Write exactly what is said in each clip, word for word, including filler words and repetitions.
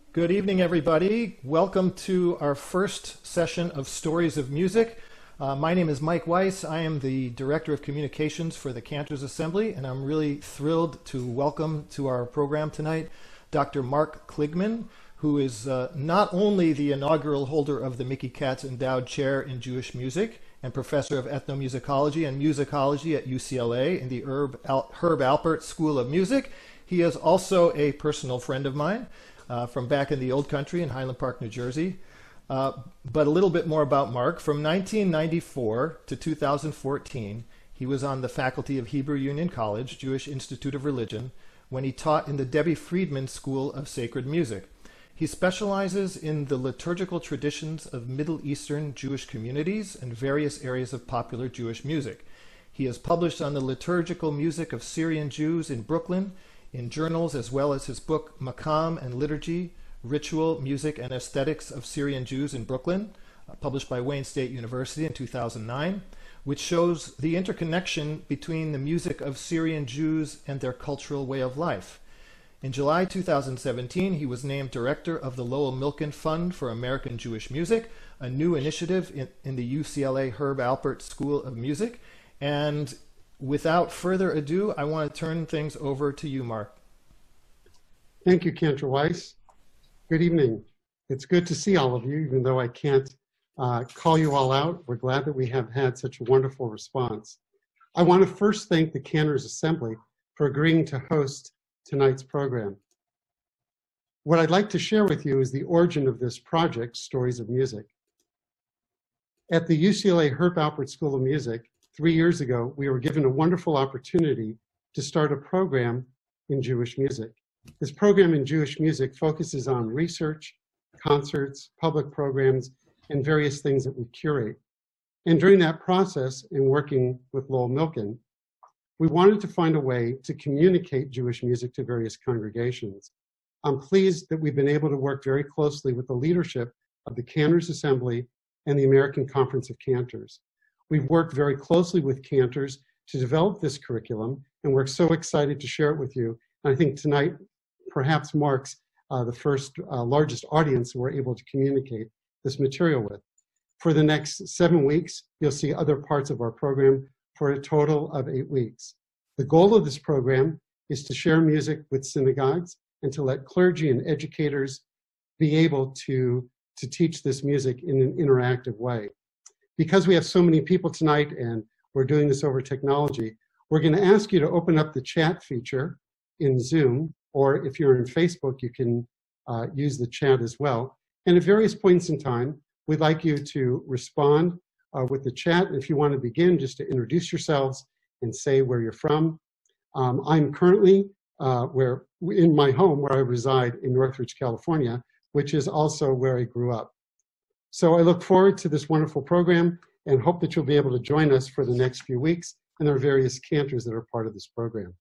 Good evening, everybody. Welcome to our first session of Stories of Music. Uh, my name is Mike Weiss. I am the Director of Communications for the Cantors Assembly, and I'm really thrilled to welcome to our program tonight Doctor Mark Kligman, who is uh, not only the inaugural holder of the Mickey Katz Endowed Chair in Jewish Music and Professor of Ethnomusicology and Musicology at U C L A in the Herb, Al Herb Alpert School of Music, he is also a personal friend of mine uh, from back in the old country in Highland Park, New Jersey. Uh, but a little bit more about Mark. From nineteen ninety-four to two thousand fourteen, he was on the faculty of Hebrew Union College, Jewish Institute of Religion, when he taught in the Debbie Friedman School of Sacred Music. He specializes in the liturgical traditions of Middle Eastern Jewish communities and various areas of popular Jewish music. He has published on the liturgical music of Syrian Jews in Brooklyn, in journals, as well as his book Makam and Liturgy, Ritual, Music, and Aesthetics of Syrian Jews in Brooklyn, uh, published by Wayne State University in two thousand nine, which shows the interconnection between the music of Syrian Jews and their cultural way of life. In July two thousand seventeen, he was named director of the Lowell Milken Fund for American Jewish Music, a new initiative in, in the U C L A Herb Alpert School of Music. And without further ado, I want to turn things over to you, Mark. Thank you, Cantor Weiss. Good evening. It's good to see all of you, even though I can't uh, call you all out. We're glad that we have had such a wonderful response. I want to first thank the Cantors Assembly for agreeing to host tonight's program. What I'd like to share with you is the origin of this project, Stories of Music. At the U C L A Herb Alpert School of Music, three years ago, we were given a wonderful opportunity to start a program in Jewish music. This program in Jewish music focuses on research, concerts, public programs, and various things that we curate. And during that process, in working with Lowell Milken, we wanted to find a way to communicate Jewish music to various congregations. I'm pleased that we've been able to work very closely with the leadership of the Cantors Assembly and the American Conference of Cantors. We've worked very closely with Cantors to develop this curriculum, and we're so excited to share it with you. And I think tonight perhaps marks uh, the first uh, largest audience we're able to communicate this material with. For the next seven weeks, you'll see other parts of our program for a total of eight weeks. The goal of this program is to share music with synagogues and to let clergy and educators be able to, to teach this music in an interactive way. Because we have so many people tonight and we're doing this over technology, we're going to ask you to open up the chat feature in Zoom, or if you're in Facebook, you can uh, use the chat as well. And at various points in time, we'd like you to respond uh, with the chat. And if you want to begin, just to introduce yourselves and say where you're from. Um, I'm currently uh, where in my home where I reside in Northridge, California, which is also where I grew up. So I look forward to this wonderful program and hope that you'll be able to join us for the next few weeks. And there are various cantors that are part of this program.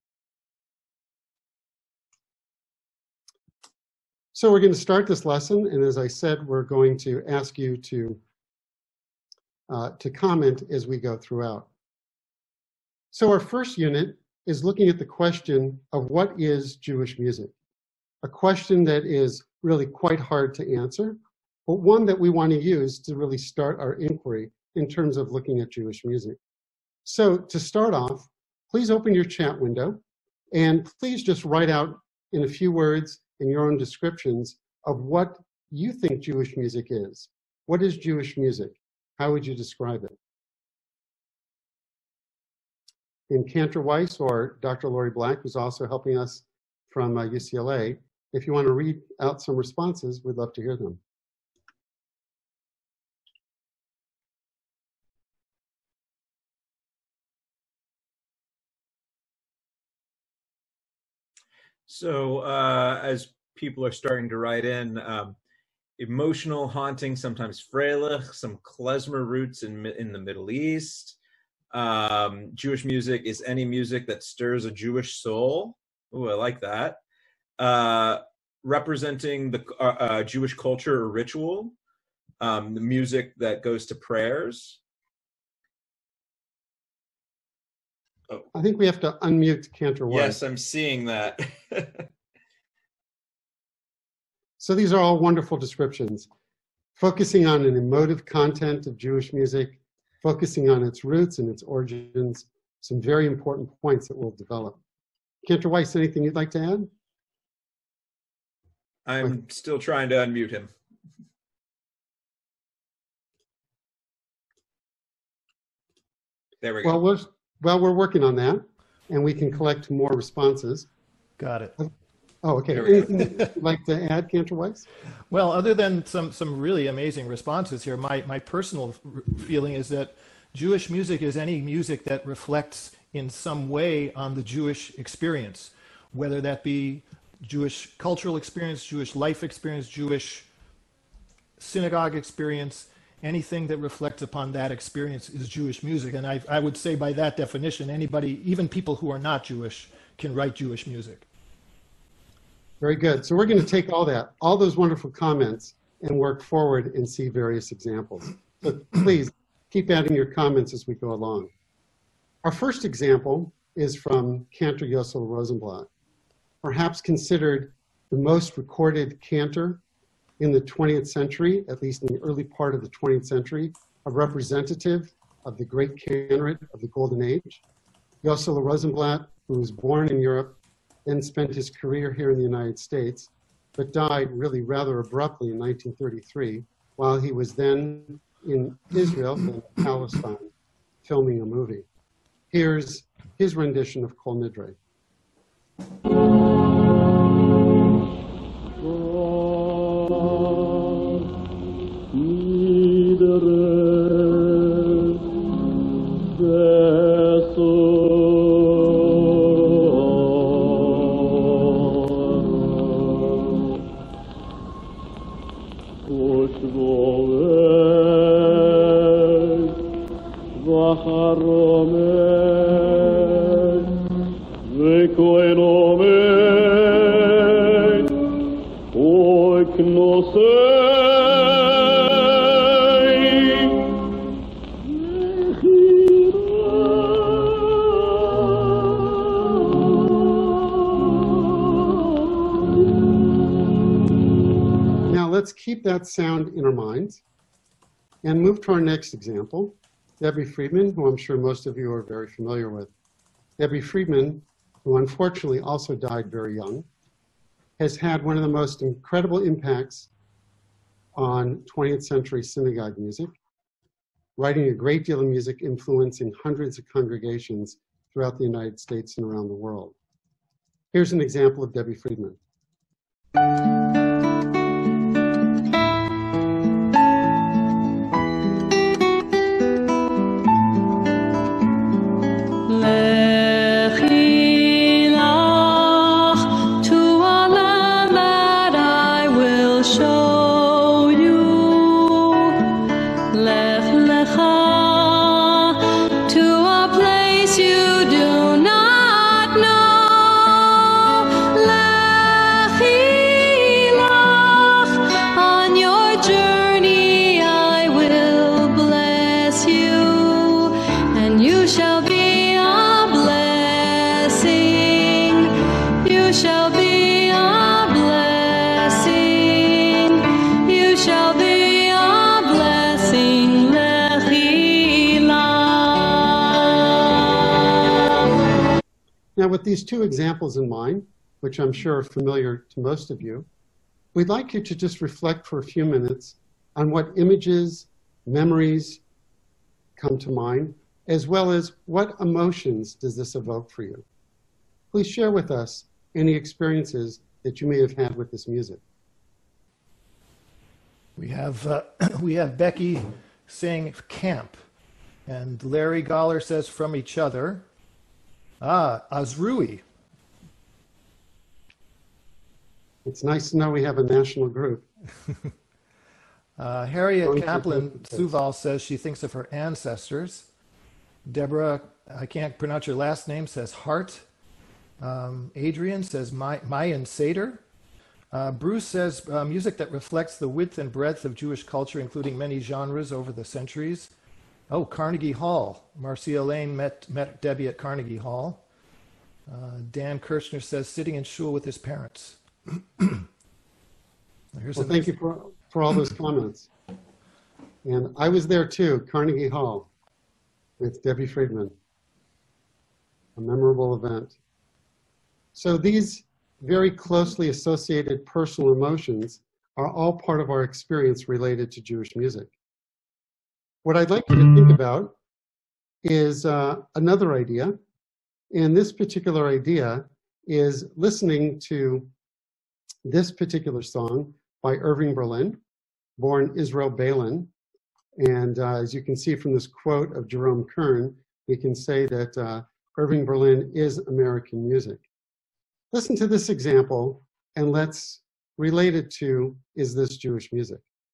So we're going to start this lesson. And as I said, we're going to ask you to, uh, to comment as we go throughout. So our first unit is looking at the question of what is Jewish music? A question that is really quite hard to answer, but one that we want to use to really start our inquiry in terms of looking at Jewish music. So to start off, please open your chat window and please just write out in a few words in your own descriptions of what you think Jewish music is. What is Jewish music? How would you describe it? In Cantor Weiss or Doctor Lori Black, who's also helping us from uh, U C L A, if you want to read out some responses, we'd love to hear them. So uh, as people are starting to write in, um, emotional, haunting, sometimes freilich, some klezmer roots in, in the Middle East. Um, Jewish music is any music that stirs a Jewish soul. Ooh, I like that. Uh, representing the uh, uh, Jewish culture or ritual. Um, the music that goes to prayers. Oh. I think we have to unmute Cantor Weiss. Yes, I'm seeing that. So these are all wonderful descriptions, focusing on an emotive content of Jewish music, focusing on its roots and its origins, some very important points that we'll develop. Cantor Weiss, anything you'd like to add? I'm still trying to unmute him. There we go. Well, we're, well, we're working on that, and we can collect more responses. Got it. Oh, okay. There we Anything that you'd like to add, Cantor Weiss? Well, other than some, some really amazing responses here, my, my personal feeling is that Jewish music is any music that reflects in some way on the Jewish experience, whether that be Jewish cultural experience, Jewish life experience, Jewish synagogue experience. Anything that reflects upon that experience is Jewish music. And I, I would say by that definition, anybody, even people who are not Jewish, can write Jewish music. Very good. So we're going to take all that, all those wonderful comments, and work forward and see various examples. So please keep adding your comments as we go along. Our first example is from Cantor Yossel Rosenblatt, perhaps considered the most recorded cantor in the twentieth century, at least in the early part of the twentieth century, a representative of the great cantorate of the Golden Age. Yossel Rosenblatt, who was born in Europe, then spent his career here in the United States, but died really rather abruptly in nineteen thirty-three, while he was then in Israel and Palestine filming a movie. Here's his rendition of Kol Nidre. Let's keep that sound in our minds and move to our next example, Debbie Friedman, who I'm sure most of you are very familiar with. Debbie Friedman, who unfortunately also died very young, has had one of the most incredible impacts on twentieth century synagogue music, writing a great deal of music influencing hundreds of congregations throughout the United States and around the world. Here's an example of Debbie Friedman. Now, with these two examples in mind, which I'm sure are familiar to most of you, we'd like you to just reflect for a few minutes on what images, memories come to mind, as well as what emotions does this evoke for you. Please share with us any experiences that you may have had with this music. We have, uh, we have Becky saying camp, and Larry Goller says from each other. Ah, Azrui. It's nice to know we have a national group. uh, Harriet Kaplan Suval says she thinks of her ancestors. Deborah, I can't pronounce your last name, says Hart. Um, Adrian says My, Mayan Seder. Uh, Bruce says uh, music that reflects the width and breadth of Jewish culture, including many genres over the centuries. Oh, Carnegie Hall. Marcia Lane met, met Debbie at Carnegie Hall. Uh, Dan Kirshner says sitting in shul with his parents. Here's Well, a thank you for, for all those comments. And I was there too, Carnegie Hall, with Debbie Friedman. A memorable event. So these very closely associated personal emotions are all part of our experience related to Jewish music. What I'd like you to think about is uh, another idea. And this particular idea is listening to this particular song by Irving Berlin, born Israel Balin. And uh, as you can see from this quote of Jerome Kern, we can say that uh, Irving Berlin is American music. Listen to this example and let's relate it to, is this Jewish music?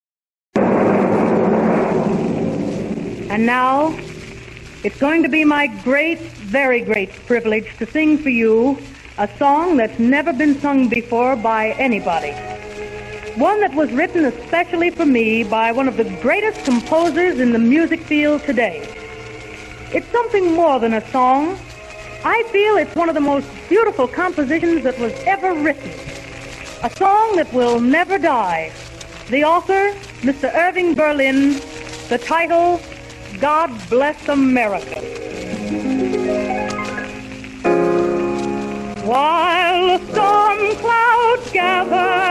And now, it's going to be my great, very great privilege to sing for you a song that's never been sung before by anybody. One that was written especially for me by one of the greatest composers in the music field today. It's something more than a song. I feel it's one of the most beautiful compositions that was ever written. A song that will never die. The author, Mister Irving Berlin. The title, God Bless America. While the storm clouds gather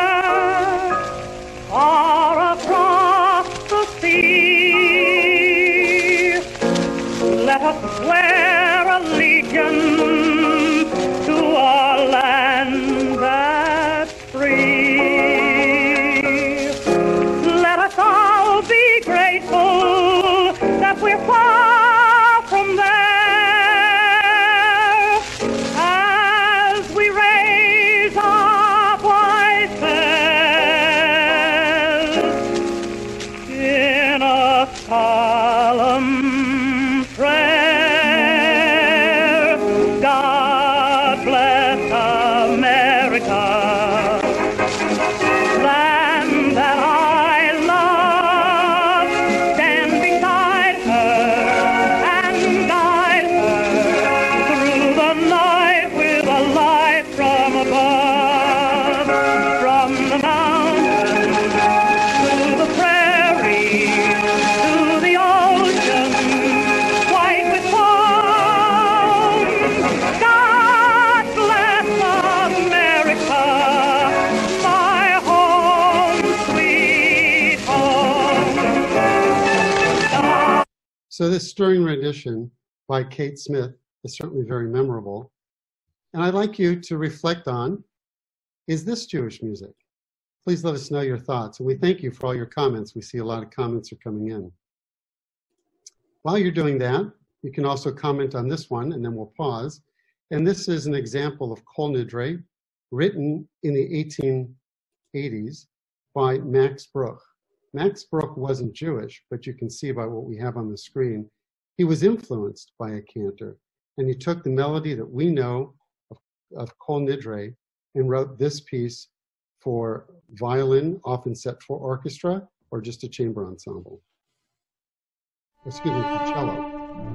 far across the sea, let us swear allegiance to our land that's free. Let us all be grateful that we're far from there as we raise our voices in a solemn prayer. God bless America, land that I love. Stand beside her and guide her through the night with a light from above. From the mountains to the prairie to the ocean, white with foam. God bless America, my home, sweet home. So this stirring rendition by Kate Smith is certainly very memorable. And I'd like you to reflect on, is this Jewish music? Please let us know your thoughts. And we thank you for all your comments. We see a lot of comments are coming in. While you're doing that, you can also comment on this one, and then we'll pause. And this is an example of Kol Nidre, written in the eighteen eighties by Max Bruch. Max Bruch wasn't Jewish, but you can see by what we have on the screen, he was influenced by a cantor. And he took the melody that we know of, of Kol Nidre and wrote this piece for violin, often set for orchestra, or just a chamber ensemble. Excuse me, for cello.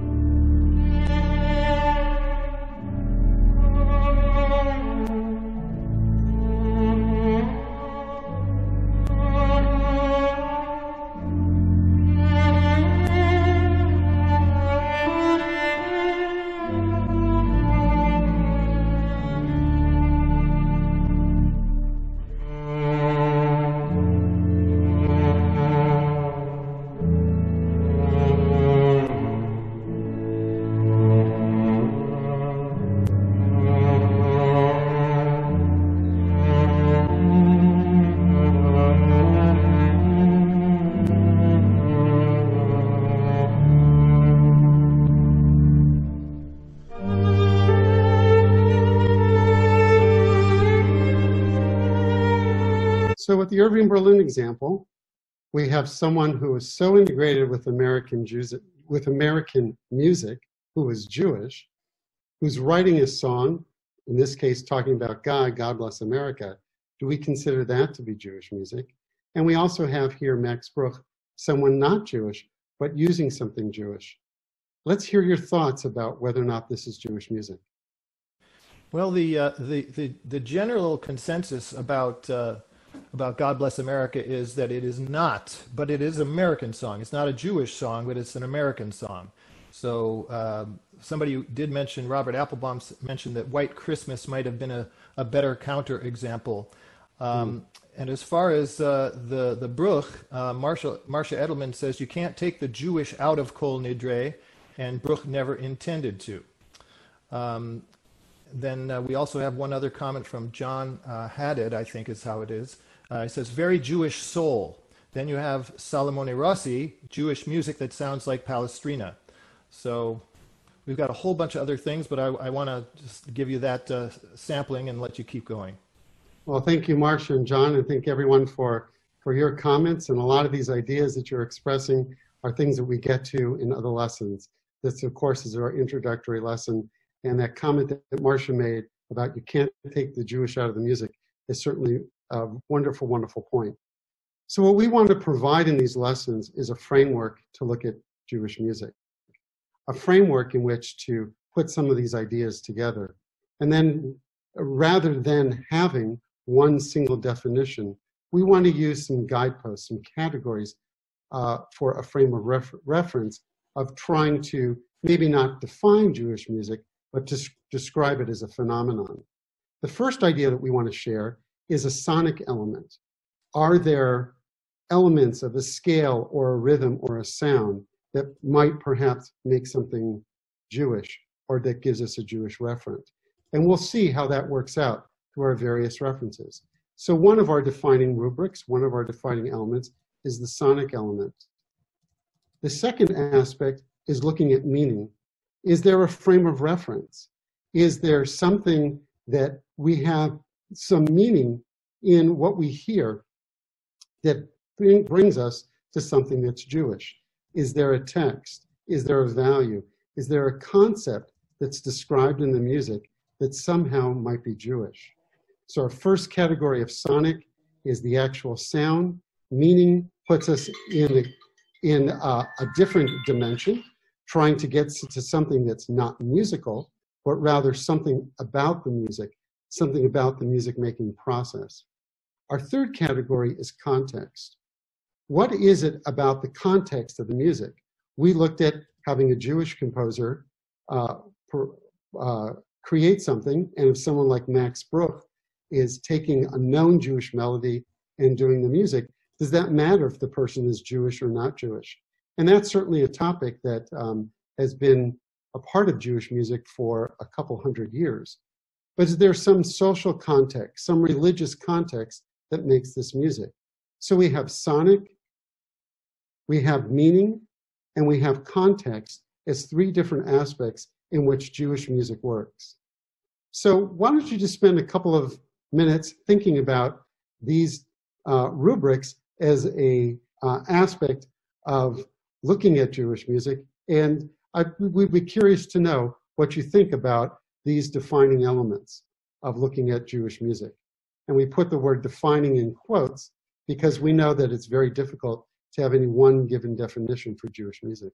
So with the Irving Berlin example, we have someone who is so integrated with American Jews, with American music, who is Jewish, who's writing a song, in this case talking about God, God bless America. Do we consider that to be Jewish music? And we also have here Max Bruch, someone not Jewish, but using something Jewish. Let's hear your thoughts about whether or not this is Jewish music. Well, the, uh, the, the, the general consensus about uh, about God Bless America is that it is not, but it is an American song. It's not a Jewish song, but it's an American song. So um, somebody did mention, Robert Applebaum mentioned that White Christmas might have been a, a better counterexample. Um, mm. And as far as uh, the, the Bruch, uh, Marcia, Marcia Edelman says you can't take the Jewish out of Kol Nidre, and Bruch never intended to. Um, then uh, we also have one other comment from John uh, Haddad, I think is how it is. Uh, he says, very Jewish soul. Then you have Salomone Rossi, Jewish music that sounds like Palestrina. So we've got a whole bunch of other things, but I, I want to just give you that uh, sampling and let you keep going. Well, thank you, Marcia and John, and thank everyone for, for your comments. And a lot of these ideas that you're expressing are things that we get to in other lessons. This, of course, is our introductory lesson. And that comment that Marcia made about you can't take the Jewish out of the music is certainly a wonderful, wonderful point. So what we want to provide in these lessons is a framework to look at Jewish music, a framework in which to put some of these ideas together. And then rather than having one single definition, we want to use some guideposts, some categories uh, for a frame of ref reference of trying to maybe not define Jewish music, but to describe it as a phenomenon. The first idea that we want to share is a sonic element. Are there elements of a scale or a rhythm or a sound that might perhaps make something Jewish or that gives us a Jewish reference? And we'll see how that works out through our various references. So one of our defining rubrics, one of our defining elements is the sonic element. The second aspect is looking at meaning. Is there a frame of reference? Is there something that we have some meaning in what we hear that bring, brings us to something that's Jewish? Is there a text? Is there a value? Is there a concept that's described in the music that somehow might be Jewish? So our first category of sonic is the actual sound. Meaning puts us in a, in a, a different dimension, trying to get to something that's not musical, but rather something about the music, something about the music-making process. Our third category is context. What is it about the context of the music? We looked at having a Jewish composer uh, per, uh, create something, and if someone like Max Bruch is taking a known Jewish melody and doing the music, does that matter if the person is Jewish or not Jewish? And that's certainly a topic that um, has been a part of Jewish music for a couple hundred years. But is there some social context, some religious context that makes this music? So we have sonic, we have meaning, and we have context as three different aspects in which Jewish music works. So why don't you just spend a couple of minutes thinking about these uh, rubrics as a uh, aspect of looking at Jewish music, and I, we'd be curious to know what you think about these defining elements of looking at Jewish music. And we put the word defining in quotes because we know that it's very difficult to have any one given definition for Jewish music.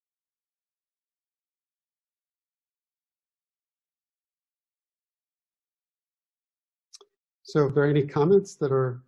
So are there any comments that are?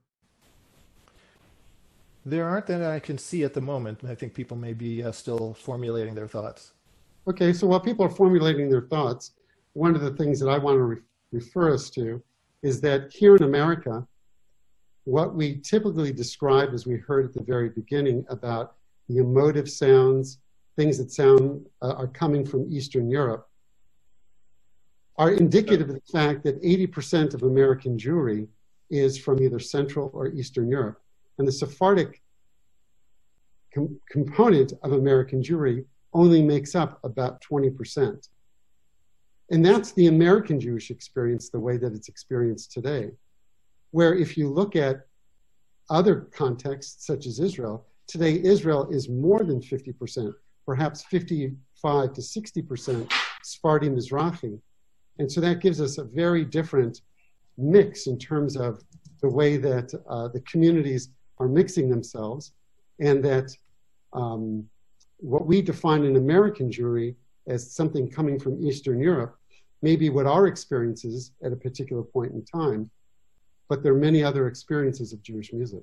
There aren't that I can see at the moment. I think people may be uh, still formulating their thoughts. Okay, so while people are formulating their thoughts, one of the things that I want to re refer us to is that here in America, what we typically describe, as we heard at the very beginning, about the emotive sounds, things that sound uh, are coming from Eastern Europe, are indicative of the fact that eighty percent of American Jewry is from either Central or Eastern Europe. And the Sephardic com component of American Jewry only makes up about twenty percent. And that's the American Jewish experience, the way that it's experienced today. Where if you look at other contexts, such as Israel, today Israel is more than fifty percent, perhaps fifty-five to sixty percent Sephardi Mizrahi. And so that gives us a very different mix in terms of the way that uh, the communities are mixing themselves, and that um, what we define in American Jewry as something coming from Eastern Europe may be what our experiences at a particular point in time. but there are many other experiences of Jewish music.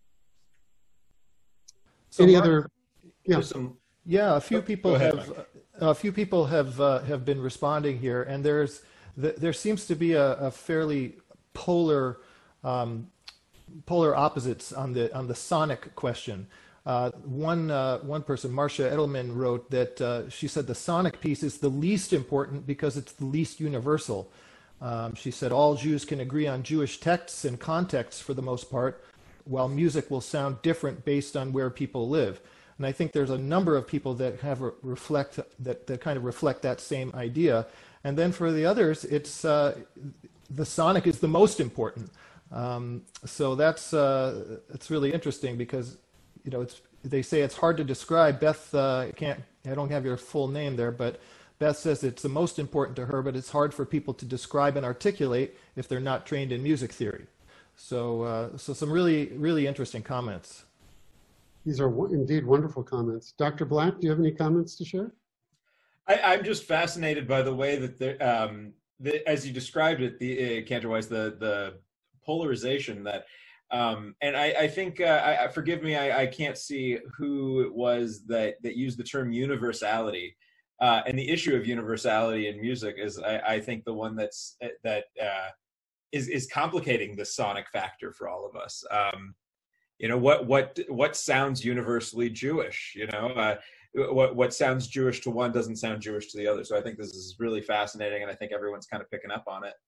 So Any Mark, other? Yeah. Some, yeah, a few people ahead, have uh, a few people have uh, have been responding here, and there's th there seems to be a, a fairly polar um, polar opposites on the on the sonic question. Uh, one uh, one person, Marcia Edelman, wrote that uh, she said the sonic piece is the least important because it's the least universal. Um, she said all Jews can agree on Jewish texts and contexts for the most part, while music will sound different based on where people live. And I think there's a number of people that have a reflect that, that kind of reflect that same idea. And then for the others, it's uh, the sonic is the most important. Um, so that's uh, it's really interesting because you know it's they say it's hard to describe. Beth uh, can't I don't have your full name there, but Beth says it's the most important to her, but it's hard for people to describe and articulate if they're not trained in music theory. So uh, so some really really interesting comments. These are indeed wonderful comments. Doctor Black, do you have any comments to share? I, I'm just fascinated by the way that, the, um, the, as you described it, the uh, Cantor-wise, the the polarization that, um, and I, I think, uh, I, forgive me, I, I can't see who it was that that used the term universality, uh, and the issue of universality in music is, I, I think, the one that's that uh, is is complicating the sonic factor for all of us. Um, You know, what what what sounds universally Jewish? You know, uh, what what sounds Jewish to one doesn't sound Jewish to the other. So I think this is really fascinating, and I think everyone's kind of picking up on it.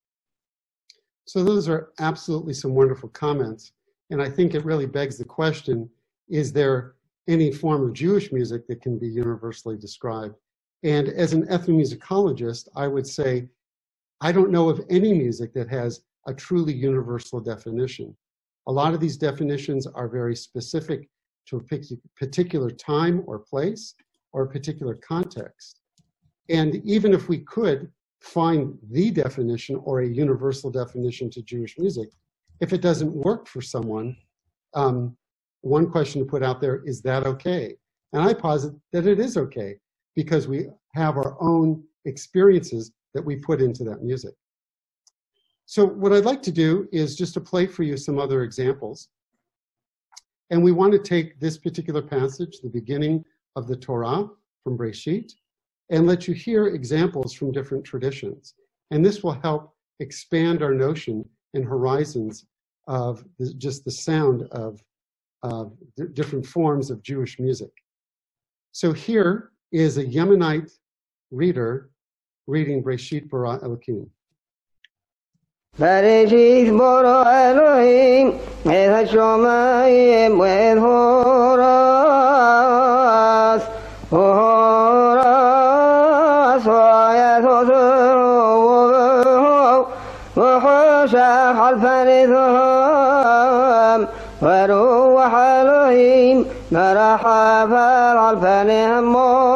So those are absolutely some wonderful comments, and I think it really begs the question: is there any form of Jewish music that can be universally described? And as an ethnomusicologist, I would say I don't know of any music that has a truly universal definition. A lot of these definitions are very specific to a particular time or place or a particular context. And even if we could find the definition or a universal definition to Jewish music, if it doesn't work for someone, um, one question to put out there, is that okay? And I posit that it is okay because we have our own experiences that we put into that music. So what I'd like to do is just to play for you some other examples. And we want to take this particular passage, the beginning of the Torah from Breshit, and let you hear examples from different traditions. And this will help expand our notion and horizons of the, just the sound of uh, different forms of Jewish music. So here is a Yemenite reader reading Breshit bara Elokim. بریشیت برو الهیم از شمایم و هوراس هوراس وایت و وحوشا خلفنهم وروح الهیم مرحبا خلفنهم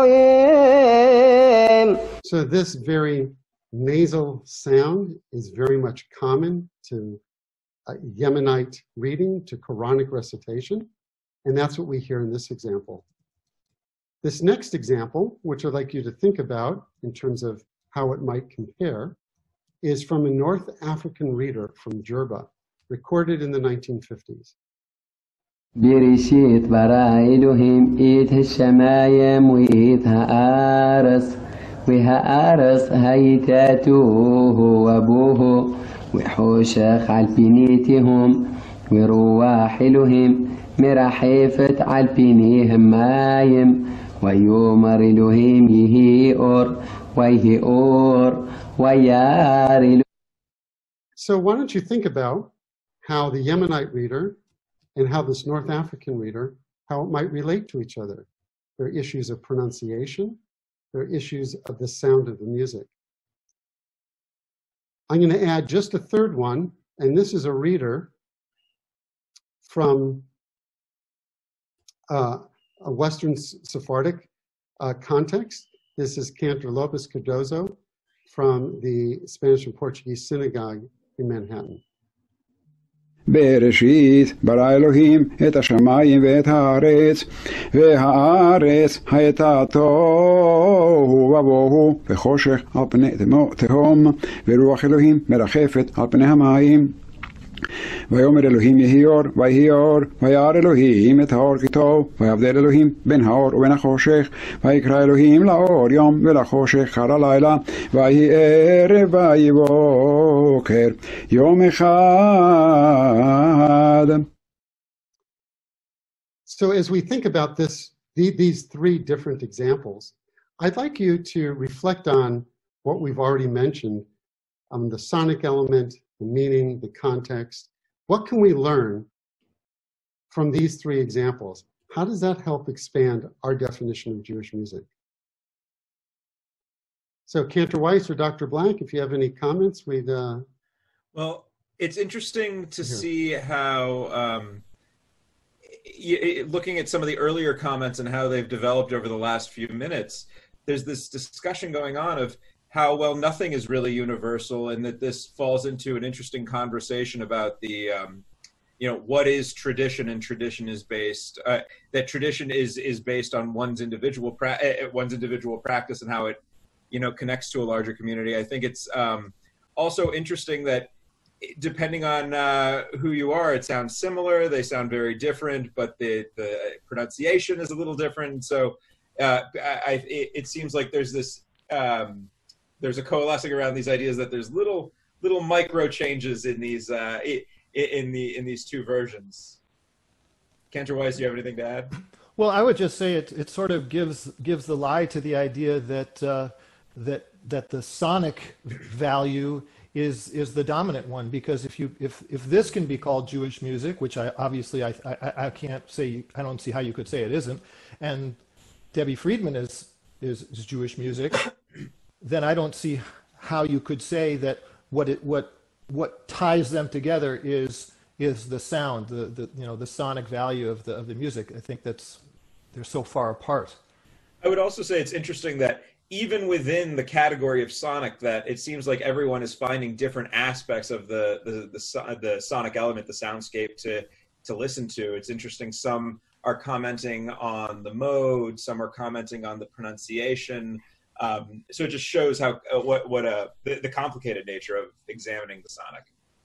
مویم. So this very nasal sound is very much common to uh, Yemenite reading, to Quranic recitation, and that's what we hear in this example. This next example, which I'd like you to think about in terms of how it might compare, is from a North African reader from Jerba, recorded in the nineteen fifties. بريشيت برا إلهيم إيت الشمايم وإيت هآرس وهآرس هيتاتوه وأبوه وحوشخ عالبينيتهم ورواح إلهيم مرحيفت عالبينيهم مايم ويومر إلهيم يهي أور ويهي أور ويار إلهيم. So why don't you think about how the Yemenite reader and how this North African reader, how it might relate to each other. There are issues of pronunciation. There are issues of the sound of the music. I'm going to add just a third one, and this is a reader from uh, a Western Sephardic uh, context. This is Cantor Lopez Cardozo from the Spanish and Portuguese Synagogue in Manhattan. בראשית ברא אלוהים את השמיים ואת הארץ, והארץ הייתה תוהו ובוהו וחושך על פני תהום, ורוח אלוהים מרחפת על פני המים. ויאמר אלוהים יהי אור, ויהי אור, וירא אלוהים את האור כי טוב, ויבדל אלוהים בין האור ובין החושך, ויקרא אלוהים לאור יום ולחושך קרא לילה, ויהי ערב ויהי בוקר, יום אחד. So as we think about this, the, these three different examples, I'd like you to reflect on what we've already mentioned, um, the sonic element, the meaning, the context. What can we learn from these three examples? How does that help expand our definition of Jewish music? So Cantor Weiss or Doctor Blank, if you have any comments, we'd... Uh, well, it's interesting to here. see how, um, y- looking at some of the earlier comments and how they've developed over the last few minutes, there's this discussion going on of how, well, nothing is really universal, and that this falls into an interesting conversation about the, um, you know, what is tradition, and tradition is based, uh, that tradition is is based on one's individual, pra- one's individual practice and how it, you know, connects to a larger community. I think it's um, also interesting that depending on uh, who you are, it sounds similar, they sound very different, but the, the pronunciation is a little different. So uh, I, it, it seems like there's this, um, there's a coalescing around these ideas that there's little little micro changes in these uh, in the in these two versions. Cantor Weiss, do you have anything to add? Well, I would just say it it sort of gives gives the lie to the idea that uh, that that the sonic value is is the dominant one, because if you if if this can be called Jewish music, which I obviously I I, I can't say, I don't see how you could say it isn't, and Debbie Friedman is is, is Jewish music, then I don't see how you could say that what it what what ties them together is is the sound, the, the you know the sonic value of the of the music. I think that's they're so far apart. I would also say it's interesting that even within the category of sonic, that it seems like everyone is finding different aspects of the the the, the sonic element, the soundscape to to listen to. It's interesting. Some are commenting on the mode, some are commenting on the pronunciation. Um, so it just shows how uh, what what a the, the complicated nature of examining the sonic.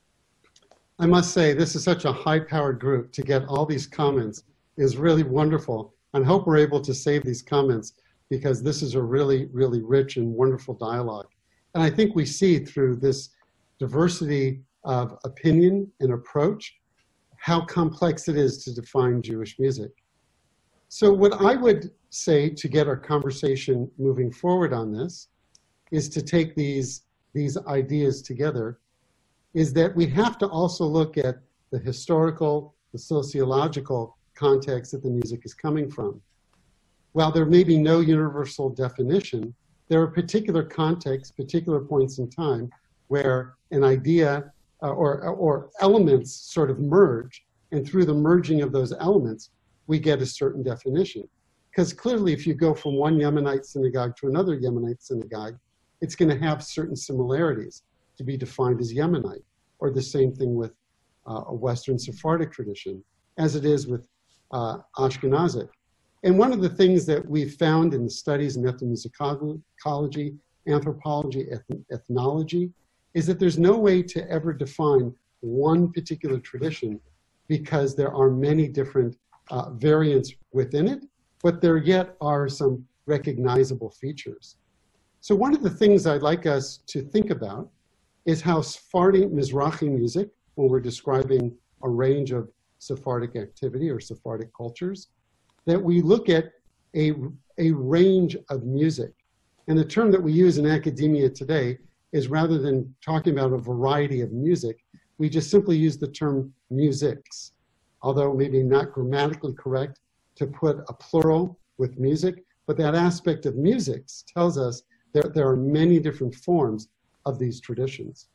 I must say, this is such a high-powered group. To get all these comments is really wonderful. And I hope we're able to save these comments, because this is a really, really rich and wonderful dialogue. And I think we see through this diversity of opinion and approach how complex it is to define Jewish music. So what I would say to get our conversation moving forward on this is to take these, these ideas together, is that we have to also look at the historical, the sociological context that the music is coming from. While there may be no universal definition, there are particular contexts, particular points in time where an idea uh, or, or elements sort of merge, and through the merging of those elements, we get a certain definition. Because clearly, if you go from one Yemenite synagogue to another Yemenite synagogue, it's going to have certain similarities to be defined as Yemenite, or the same thing with uh, a Western Sephardic tradition, as it is with uh, Ashkenazic. And one of the things that we've found in the studies in ethnomusicology, anthropology, eth- ethnology, is that there's no way to ever define one particular tradition, because there are many different uh, variants within it, but there yet are some recognizable features. So one of the things I'd like us to think about is how Sephardi Mizrahi music, when we're describing a range of Sephardic activity or Sephardic cultures, that we look at a, a range of music. And the term that we use in academia today is, rather than talking about a variety of music, we just simply use the term musics, although maybe not grammatically correct to put a plural with music, but that aspect of musics tells us that there are many different forms of these traditions.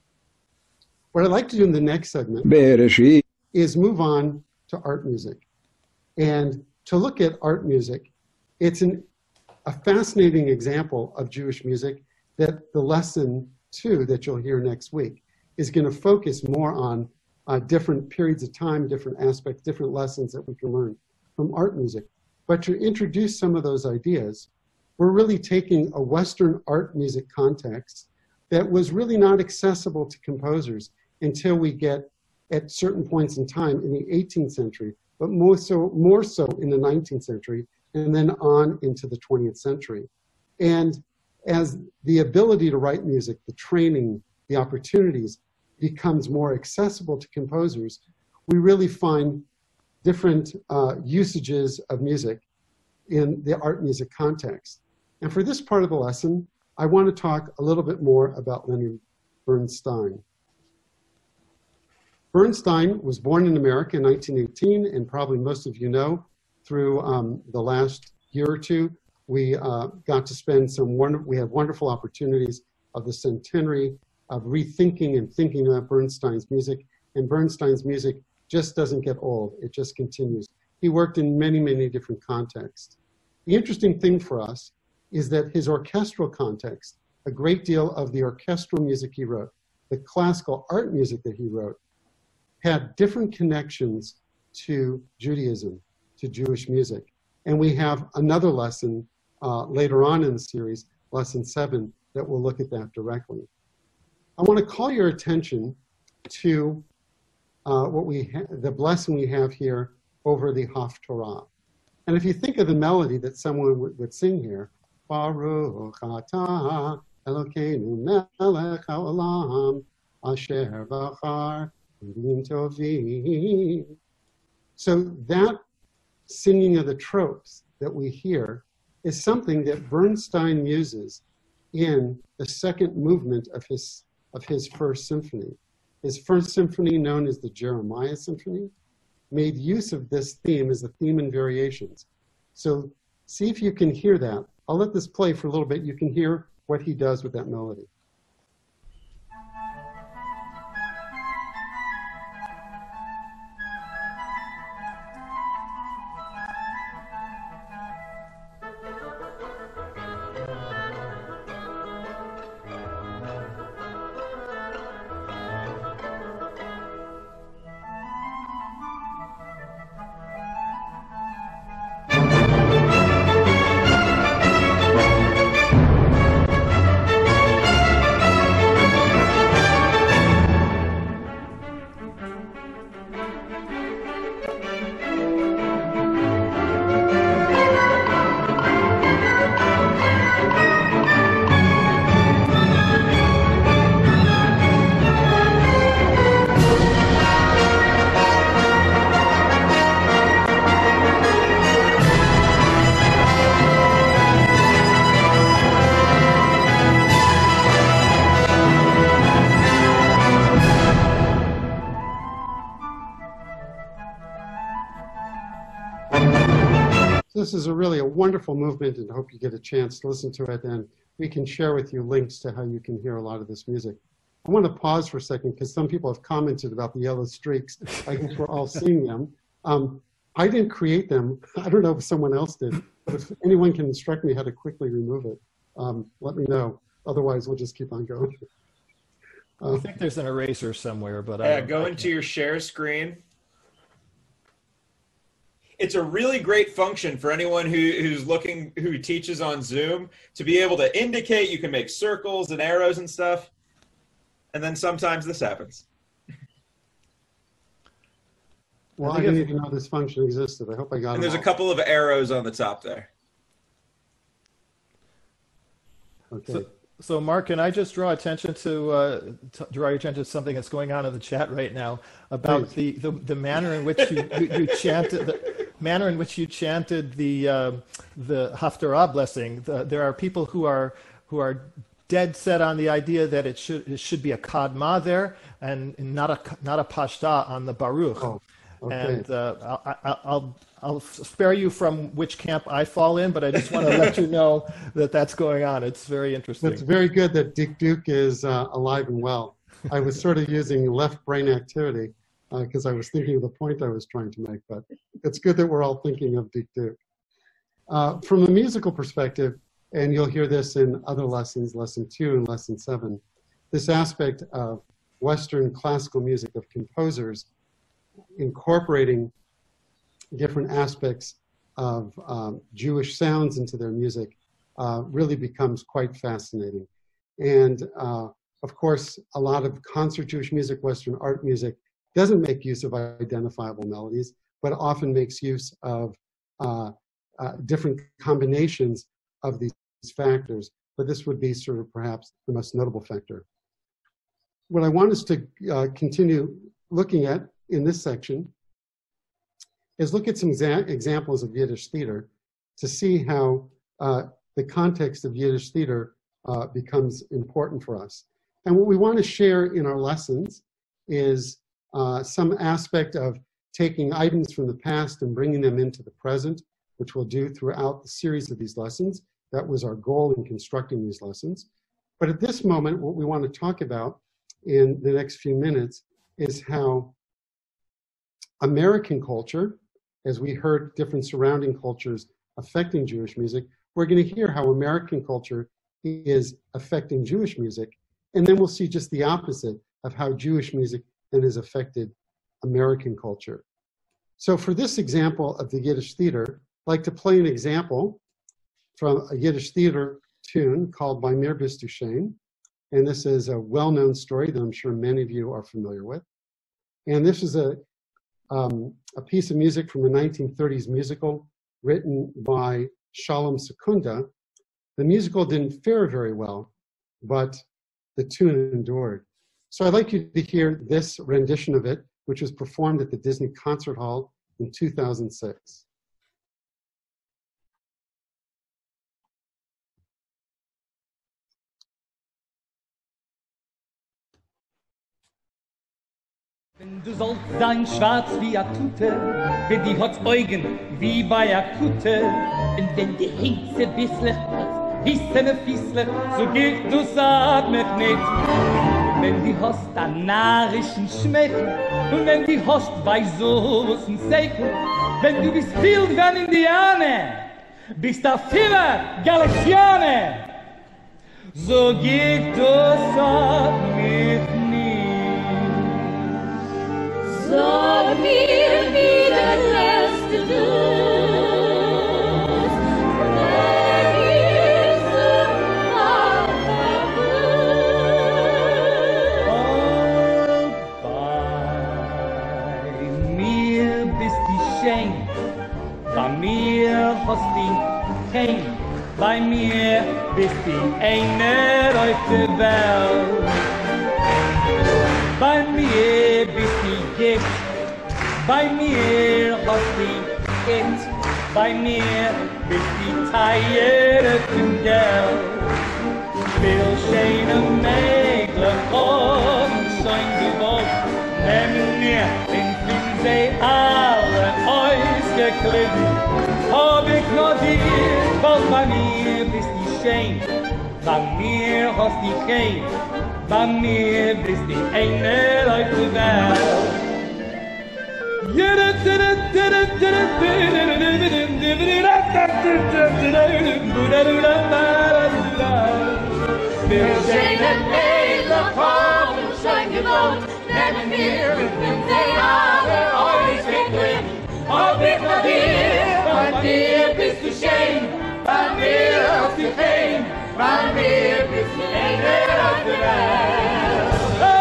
What I'd like to do in the next segment is move on to art music. And to look at art music, it's an, a fascinating example of Jewish music that the lesson two that you'll hear next week is going to focus more on uh, different periods of time, different aspects, different lessons that we can learn from art music. But to introduce some of those ideas, we're really taking a Western art music context that was really not accessible to composers until we get at certain points in time in the eighteenth century, but more so, more so in the nineteenth century, and then on into the twentieth century. And as the ability to write music, the training, the opportunities becomes more accessible to composers, we really find different uh, usages of music in the art music context. And for this part of the lesson, I want to talk a little bit more about Leonard Bernstein. Bernstein was born in America in nineteen eighteen, and probably most of you know through um, the last year or two, we uh, got to spend some wonderful, we had wonderful opportunities of the centenary of rethinking and thinking about Bernstein's music. And Bernstein's music just doesn't get old, it just continues. He worked in many, many different contexts. The interesting thing for us is that his orchestral context, a great deal of the orchestral music he wrote, the classical art music that he wrote, had different connections to Judaism, to Jewish music. And we have another lesson uh, later on in the series, lesson seven, that will look at that directly. I want to call your attention to uh, what we the blessing we have here over the Haftorah. And if you think of the melody that someone would, would sing here, Baruch atah Elokeinu melech haolam asher bachar b'dim tovim. So that singing of the tropes that we hear is something that Bernstein uses in the second movement of his, of his first symphony. His first symphony, known as the Jeremiah Symphony, made use of this theme as a theme in variations. So see if you can hear that. I'll let this play for a little bit. You can hear what he does with that melody. This is a really a wonderful movement, and I hope you get a chance to listen to it, and we can share with you links to how you can hear a lot of this music. I want to pause for a second because some people have commented about the yellow streaks. I guess we're all seeing them. Um, I didn't create them. I don't know if someone else did, but if anyone can instruct me how to quickly remove it, um, let me know. Otherwise, we'll just keep on going. Uh, I think there's an eraser somewhere, but yeah, I go I into your share screen. It's a really great function for anyone who, who's looking, who teaches on Zoom, to be able to indicate. You can make circles and arrows and stuff. And then sometimes this happens. Well, I I think didn't if- even know this function existed. I hope I got it. And there's a couple of arrows on the top there. Okay. So, so Mark, can I just draw attention to uh, t- draw your attention to something that's going on in the chat right now about the, the the manner in which you you, you chanted the manner in which you chanted the uh, the Haftarah blessing. The, there are people who are who are dead set on the idea that it should it should be a kadma there and not a not a pashta on the Baruch. Oh, okay. And uh, I, I, I'll I'll spare you from which camp I fall in, but I just want to let you know that that's going on. It's very interesting. It's very good that Dick Duke is uh, alive and well. I was sort of using left brain activity because uh, I was thinking of the point I was trying to make, but it's good that we're all thinking of Dick Duke. Uh, from a musical perspective, and you'll hear this in other lessons, lesson two and lesson seven, this aspect of Western classical music, of composers incorporating different aspects of um, Jewish sounds into their music uh, really becomes quite fascinating. And uh, of course, a lot of concert Jewish music, Western art music, doesn't make use of identifiable melodies, but often makes use of uh, uh, different combinations of these factors. But this would be sort of perhaps the most notable factor. What I want us to uh, continue looking at in this section is look at some exa examples of Yiddish theater to see how uh, the context of Yiddish theater uh, becomes important for us. And what we want to share in our lessons is uh, some aspect of taking items from the past and bringing them into the present, which we'll do throughout the series of these lessons. That was our goal in constructing these lessons. But at this moment, what we want to talk about in the next few minutes is how American culture, as we heard different surrounding cultures affecting Jewish music, we're going to hear how American culture is affecting Jewish music. And then we'll see just the opposite of how Jewish music then has affected American culture. So for this example of the Yiddish theater, I'd like to play an example from a Yiddish theater tune called By Mir Bist Du Shein. And this is a well-known story that I'm sure many of you are familiar with. And this is a, um, a piece of music from the nineteen thirties musical written by Shalom Secunda. The musical didn't fare very well, but the tune endured. So I'd like you to hear this rendition of it, which was performed at the Disney Concert Hall in two thousand six. Wenn du sollst sein schwarz wie a Tute, wenn die hat Augen wie bei a Kute, und wenn die Hitze bisslich hat, wie seine Fiesle, so geht du sag mich nicht. Wenn die hast an narischen Schmecken, und wenn die hast bei Soßen Seiken, wenn du bist wild wie ein Indianer, bist a Fieber Galaxianer, so geht du sag mich nicht. Sag mir, wie der letzte Duss, wenn wir so mal verwirrt. Bei mir bist du schön, bei mir hast du kein, bei mir bist du einer auf der Welt. Bei mir bist du Gift, bei mir hast du Kind, bei mir bist du tired von Geld. Viel schöne Mägler haben schon gewollt, nehmen mir in sie alle ausgeklitten. Hab ich nur dir, weil bei mir bist du schön, bei mir hast du kein. Bei mir bist du eine Leute Welt. Wir schöne Mädel haben schon gewohnt, neben mir sind sie alle ausgeklimmt. Hab ich nur dir, bei dir bist du schön, bei mir hast du kein. Bei mir bist du eine Leute Welt.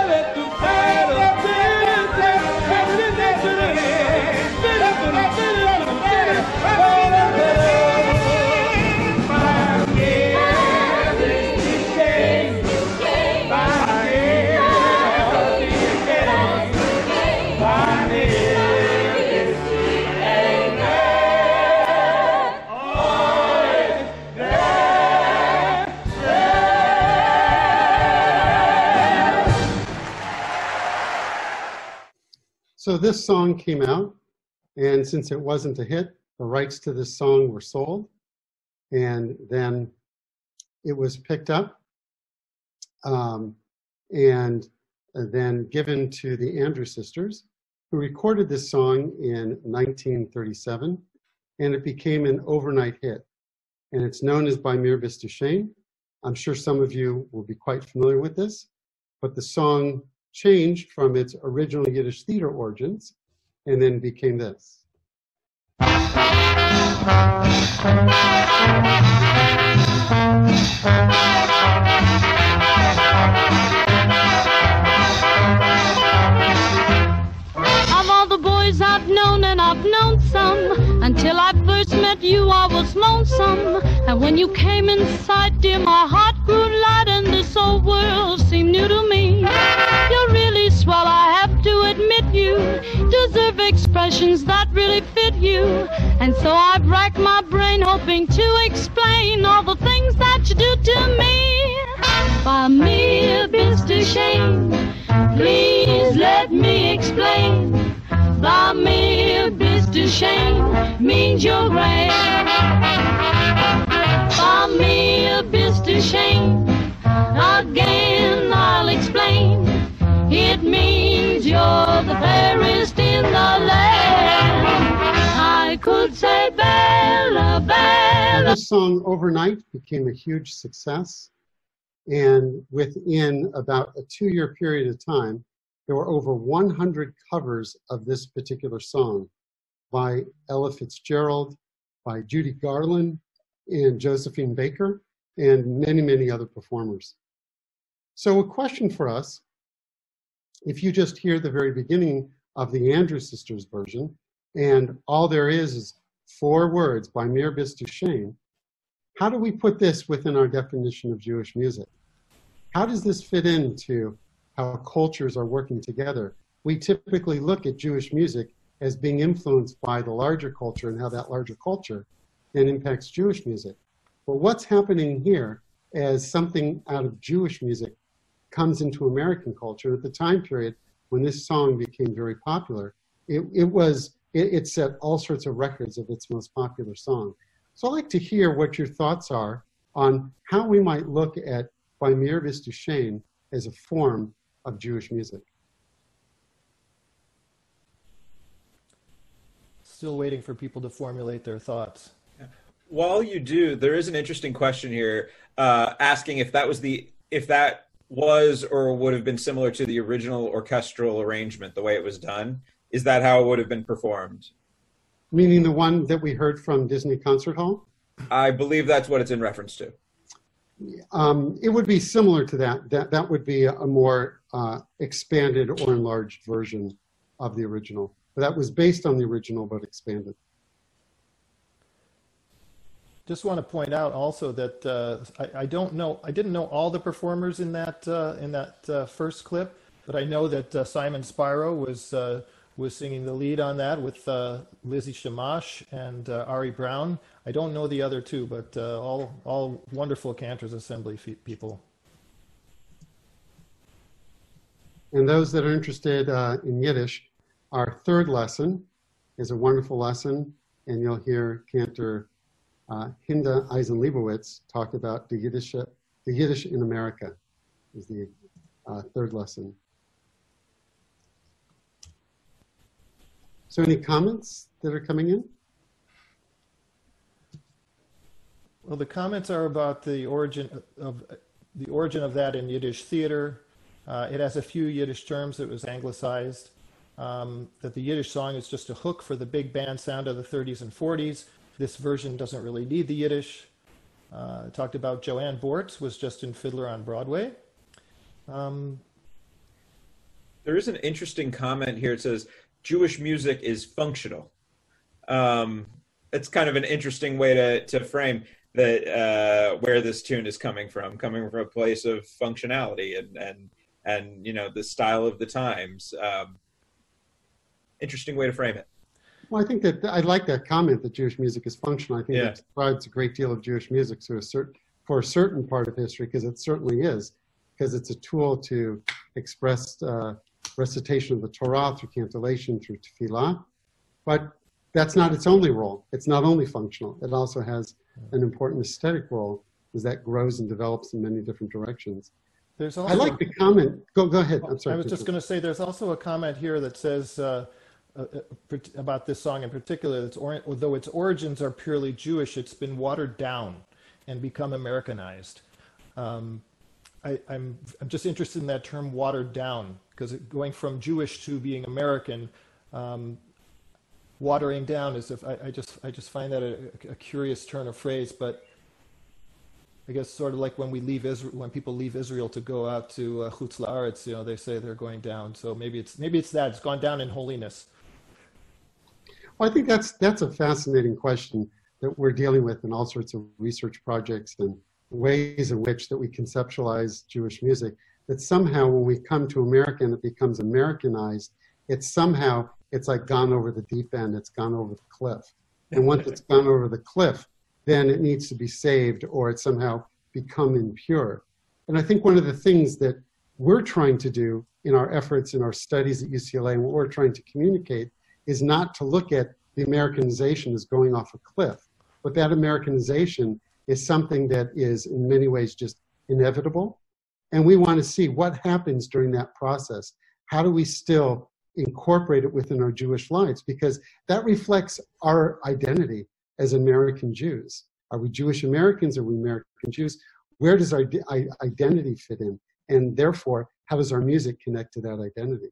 So this song came out, and since it wasn't a hit, the rights to this song were sold, and then it was picked up um, and then given to the Andrews Sisters, who recorded this song in nineteen thirty-seven, and it became an overnight hit. And it's known as By Mir Bist Du Shein. I'm sure some of you will be quite familiar with this, but the song changed from its original Yiddish theater origins and then became this. some. And when you came in sight, dear, my heart grew light and this whole world seemed new to me. You're really swell, I have to admit you deserve expressions that really fit you. And so I've racked my brain hoping to explain all the things that you do to me. By mere Mister Shane, please let me explain. By mere Mister Shane means you're great. By mere Mister Shane, again I'll explain. It means you're the fairest in the land. I could say Bella, Bella. This song overnight became a huge success. And within about a two-year period of time, there were over one hundred covers of this particular song by Ella Fitzgerald, by Judy Garland, and Josephine Baker, and many, many other performers. So a question for us, if you just hear the very beginning of the Andrews Sisters version, and all there is is four words by Mir Bis Duchesne, how do we put this within our definition of Jewish music? How does this fit into how cultures are working together? We typically look at Jewish music as being influenced by the larger culture and how that larger culture then impacts Jewish music. But what's happening here as something out of Jewish music comes into American culture at the time period when this song became very popular, it, it was, it, it set all sorts of records of its most popular song. So I'd like to hear what your thoughts are on how we might look at By Mir Bis Duchesne as a form of Jewish music. Still waiting for people to formulate their thoughts. While you do, there is an interesting question here uh, asking if that was the if that was or would have been similar to the original orchestral arrangement, the way it was done. Is that how it would have been performed? Meaning the one that we heard from Disney Concert Hall? I believe that's what it's in reference to. Um, it would be similar to that. That, that would be a more uh, expanded or enlarged version of the original. But that was based on the original, but expanded. Just want to point out also that uh, I, I don't know, I didn't know all the performers in that uh, in that uh, first clip, but I know that uh, Simon Spiro was uh, was singing the lead on that with uh, Lizzie Shamash and uh, Ari Brown. I don't know the other two, but uh, all all wonderful Cantors Assembly people. And those that are interested uh, in Yiddish, our third lesson is a wonderful lesson, and you'll hear Cantor uh, Hinda Eisen-Leibowitz talk about the Yiddish, the Yiddish in America is the uh, third lesson. So any comments that are coming in? Well, the comments are about the origin of the origin of that in Yiddish theater. Uh, it has a few Yiddish terms that was anglicized. Um, that the Yiddish song is just a hook for the big band sound of the thirties and forties. This version doesn't really need the Yiddish. Uh, talked about Joanne Bortz was just in Fiddler on Broadway. Um, there is an interesting comment here. It says, Jewish music is functional. Um, it's kind of an interesting way to, to frame that uh, where this tune is coming from, coming from a place of functionality and, and, and you know, the style of the times. Um, interesting way to frame it. Well, I think that I like that comment that Jewish music is functional. I think yeah. it describes a great deal of Jewish music to a certain, for a certain part of history, because it certainly is, because it's a tool to express uh, recitation of the Torah through cantillation, through tefillah. But that's not its only role. It's not only functional. It also has an important aesthetic role, as that grows and develops in many different directions. There's also, I like the comment. Go, go ahead. I'm sorry. I was just going to say there's also a comment here that says, uh, Uh, about this song in particular, it's or, although its origins are purely Jewish, it's been watered down and become Americanized. Um, I, I'm, I'm just interested in that term watered down, because going from Jewish to being American, um, watering down is, if I, I just I just find that a, a curious turn of phrase, but I guess sort of like when we leave Israel, when people leave Israel to go out to uh, Chutz La'aretz, you know, they say they're going down. So maybe it's maybe it's that it's gone down in holiness. Well, I think that's that's a fascinating question. that we're dealing with in all sorts of research projects and ways in which that we conceptualize Jewish music, that somehow when we come to America and it becomes Americanized, it's somehow, it's like gone over the deep end, it's gone over the cliff. And once it's gone over the cliff, then it needs to be saved or it's somehow become impure. And I think one of the things that we're trying to do in our efforts, in our studies at U C L A, and what we're trying to communicate is not to look at the Americanization as going off a cliff, but that Americanization is something that is in many ways just inevitable. And we want to see what happens during that process. How do we still incorporate it within our Jewish lives? Because that reflects our identity as American Jews. Are we Jewish Americans? Are we American Jews? Where does our identity fit in? And therefore, how does our music connect to that identity?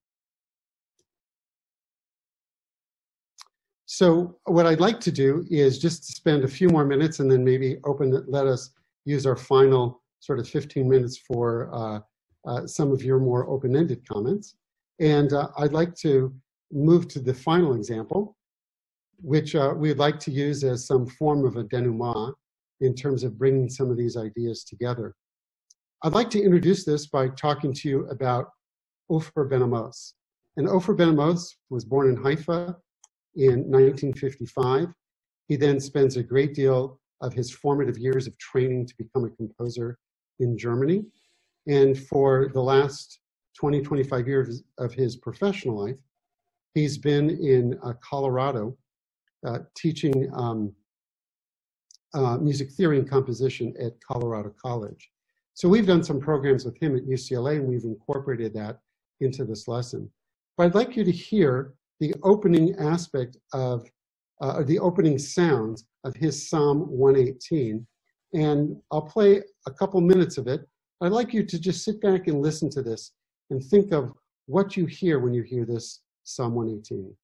So what I'd like to do is just spend a few more minutes and then maybe open it, let us use our final sort of fifteen minutes for uh, uh, some of your more open-ended comments. And uh, I'd like to move to the final example, which uh, we'd like to use as some form of a denouement in terms of bringing some of these ideas together. I'd like to introduce this by talking to you about Ofer Ben Amos. And Ofer Ben Amos was born in Haifa in nineteen fifty-five. He then spends a great deal of his formative years of training to become a composer in Germany. And for the last twenty, twenty-five years of his professional life, he's been in uh, Colorado uh, teaching um, uh, music theory and composition at Colorado College. So we've done some programs with him at U C L A, and we've incorporated that into this lesson. But I'd like you to hear the opening aspect of, uh, the opening sounds of his Psalm one eighteen. And I'll play a couple minutes of it. I'd like you to just sit back and listen to this and think of what you hear when you hear this Psalm one eighteen.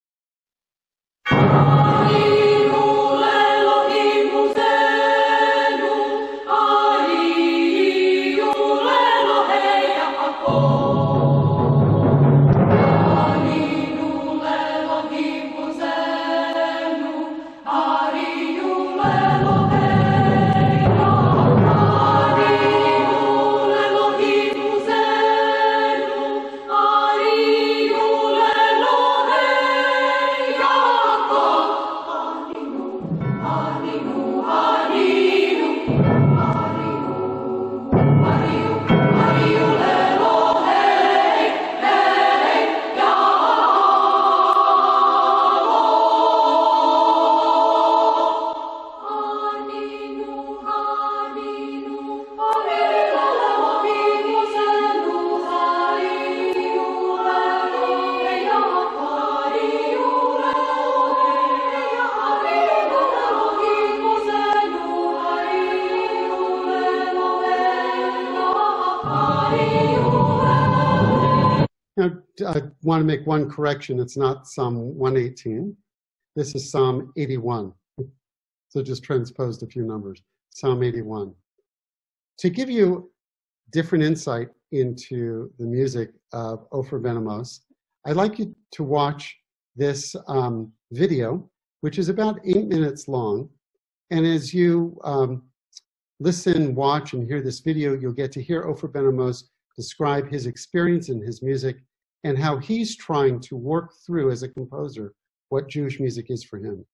I want to make one correction. It's not Psalm one eighteen. This is Psalm eighty-one. So just transposed a few numbers. Psalm eighty-one. To give you different insight into the music of Ofer Ben Amos, I'd like you to watch this um, video, which is about eight minutes long. And as you um, listen, watch, and hear this video, you'll get to hear Ofer Ben Amos describe his experience in his music and how he's trying to work through as a composer what Jewish music is for him.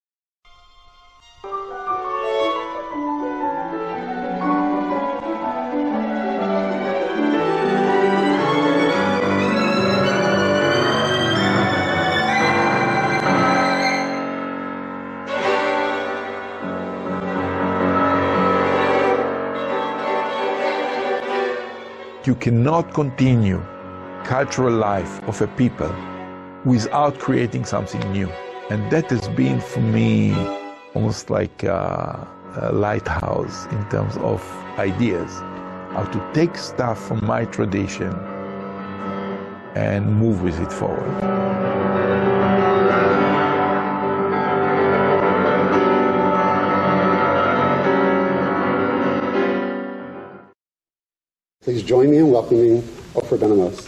You cannot continue cultural life of a people without creating something new. And that has been for me almost like a, a lighthouse in terms of ideas, how to take stuff from my tradition and move with it forward. Please join me in welcoming Ofer Ben Amos.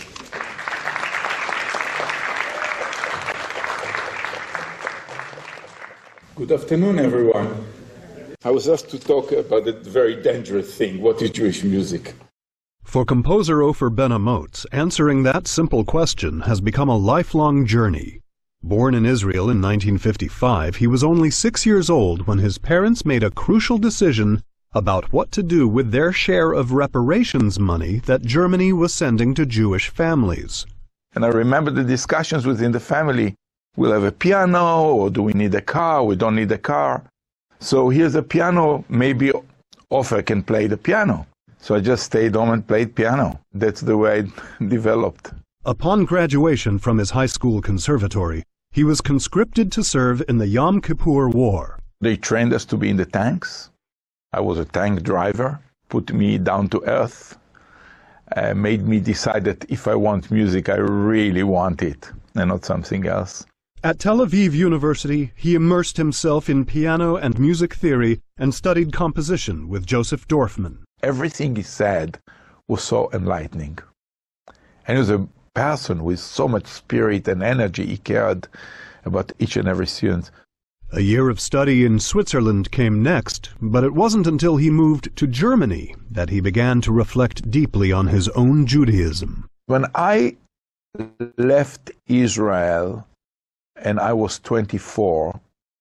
Good afternoon, everyone. I was asked to talk about a very dangerous thing. What is Jewish music? For composer Ofer Ben-Amotz, answering that simple question has become a lifelong journey. Born in Israel in nineteen fifty-five, he was only six years old when his parents made a crucial decision about what to do with their share of reparations money that Germany was sending to Jewish families. And I remember the discussions within the family. We'll have a piano, or do we need a car? We don't need a car. So here's a piano, maybe Ofer can play the piano. So I just stayed home and played piano. That's the way it developed. Upon graduation from his high school conservatory, he was conscripted to serve in the Yom Kippur War. They trained us to be in the tanks. I was a tank driver, put me down to earth, uh, made me decide that if I want music, I really want it, and not something else. At Tel Aviv University, he immersed himself in piano and music theory and studied composition with Joseph Dorfman. Everything he said was so enlightening. And he was a person with so much spirit and energy. He cared about each and every student. A year of study in Switzerland came next, but it wasn't until he moved to Germany that he began to reflect deeply on his own Judaism. When I left Israel, and I was twenty-four,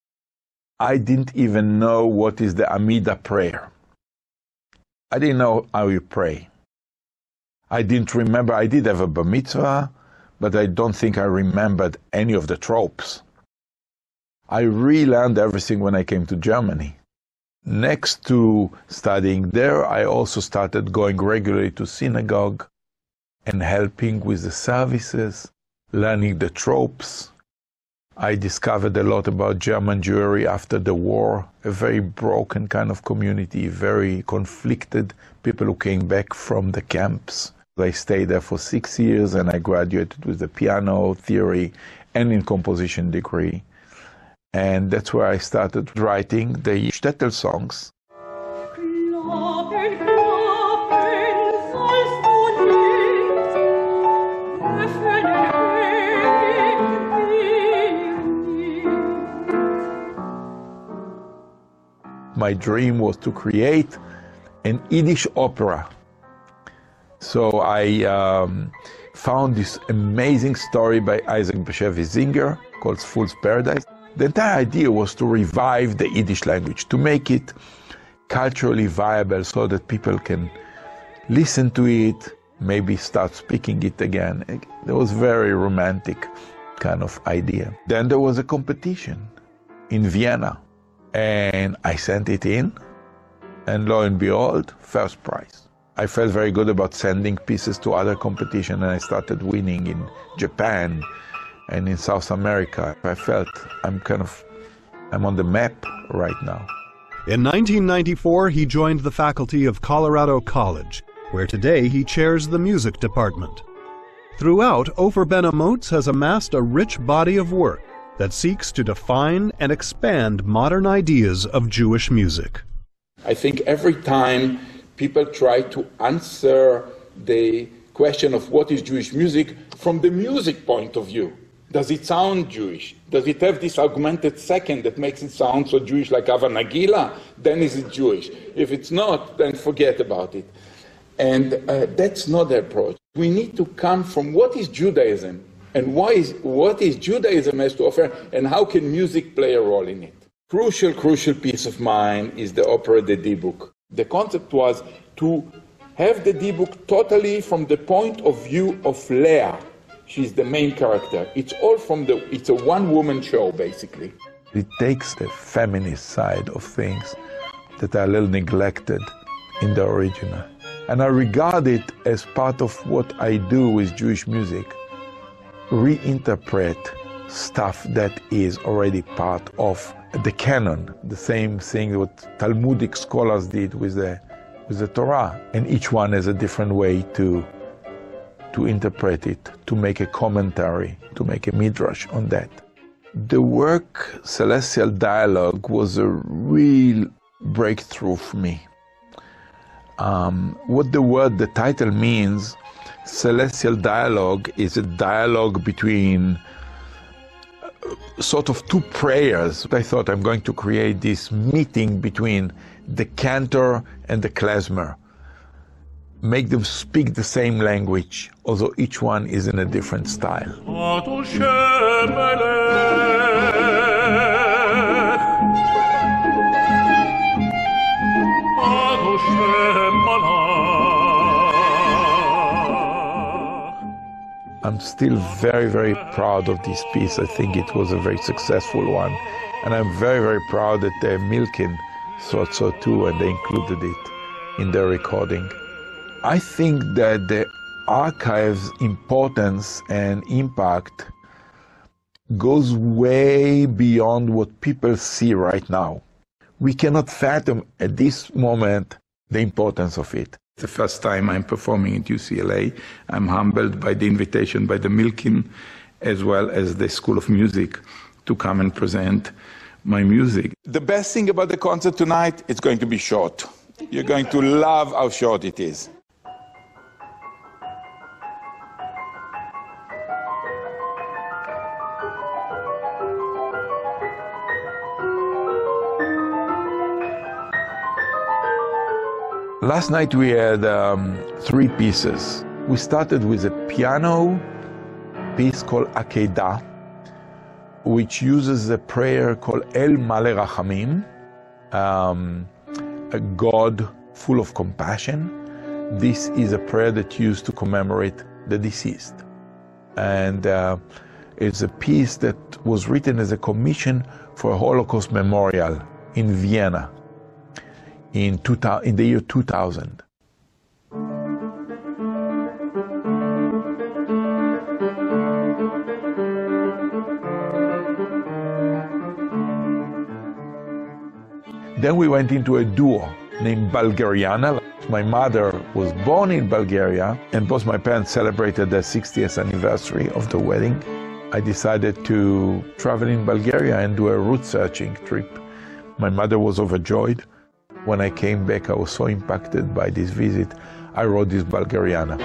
I didn't even know what is the Amida prayer. I didn't know how you pray. I didn't remember, I did have a bar mitzvah, but I don't think I remembered any of the tropes. I relearned everything when I came to Germany. Next to studying there, I also started going regularly to synagogue and helping with the services, learning the tropes. I discovered a lot about German Jewry after the war, a very broken kind of community, very conflicted, people who came back from the camps. I stayed there for six years and I graduated with a piano theory and in composition degree. And that's where I started writing the shtetl songs. My dream was to create an Yiddish opera. So I um, found this amazing story by Isaac Bashevis Singer called Fool's Paradise. The entire idea was to revive the Yiddish language, to make it culturally viable so that people can listen to it, maybe start speaking it again. It was a very romantic kind of idea. Then there was a competition in Vienna. And I sent it in, and lo and behold, first prize. I felt very good about sending pieces to other competition, and I started winning in Japan and in South America. I felt I'm kind of, I'm on the map right now. In nineteen ninety-four, he joined the faculty of Colorado College, where today he chairs the music department. Throughout, Ofer Ben-Amotz has amassed a rich body of work that seeks to define and expand modern ideas of Jewish music. I think every time people try to answer the question of what is Jewish music from the music point of view. Does it sound Jewish? Does it have this augmented second that makes it sound so Jewish like Hava Nagila? Then is it Jewish? If it's not, then forget about it. And uh, that's not the approach. We need to come from what is Judaism? And why is, what is Judaism has to offer, and how can music play a role in it? Crucial, crucial piece of mine is the opera The D-Book. The concept was to have the D-Book totally from the point of view of Leah. She's the main character. It's all from the, it's a one-woman show, basically. It takes the feminist side of things that are a little neglected in the original. And I regard it as part of what I do with Jewish music. Reinterpret stuff that is already part of the canon, the same thing what Talmudic scholars did with the with the Torah, and each one has a different way to to interpret it, to make a commentary, to make a midrash on that. The work Celestial Dialogue was a real breakthrough for me. Um, what the word, the title means, Celestial Dialogue is a dialogue between sort of two prayers. I thought I'm going to create this meeting between the cantor and the klezmer. Make them speak the same language, although each one is in a different style. I'm still very, very proud of this piece. I think it was a very successful one. And I'm very, very proud that uh, Milken thought so too, and they included it in their recording. I think that the archive's importance and impact goes way beyond what people see right now. We cannot fathom at this moment the importance of it. The first time I'm performing at U C L A, I'm humbled by the invitation by the Milken as well as the School of Music to come and present my music. The best thing about the concert tonight, it's going to be short. You're going to love how short it is. Last night we had um, three pieces. We started with a piano piece called Akedah, which uses a prayer called El Male Rachamim, um, a God full of compassion. This is a prayer that's used to commemorate the deceased. And uh, it's a piece that was written as a commission for a Holocaust memorial in Vienna. In, two thousand, in the year two thousand. Then we went into a duo named Bulgariana. My mother was born in Bulgaria, and both my parents celebrated their sixtieth anniversary of the wedding. I decided to travel in Bulgaria and do a route searching trip. My mother was overjoyed. When I came back, I was so impacted by this visit, I wrote this Bulgariana.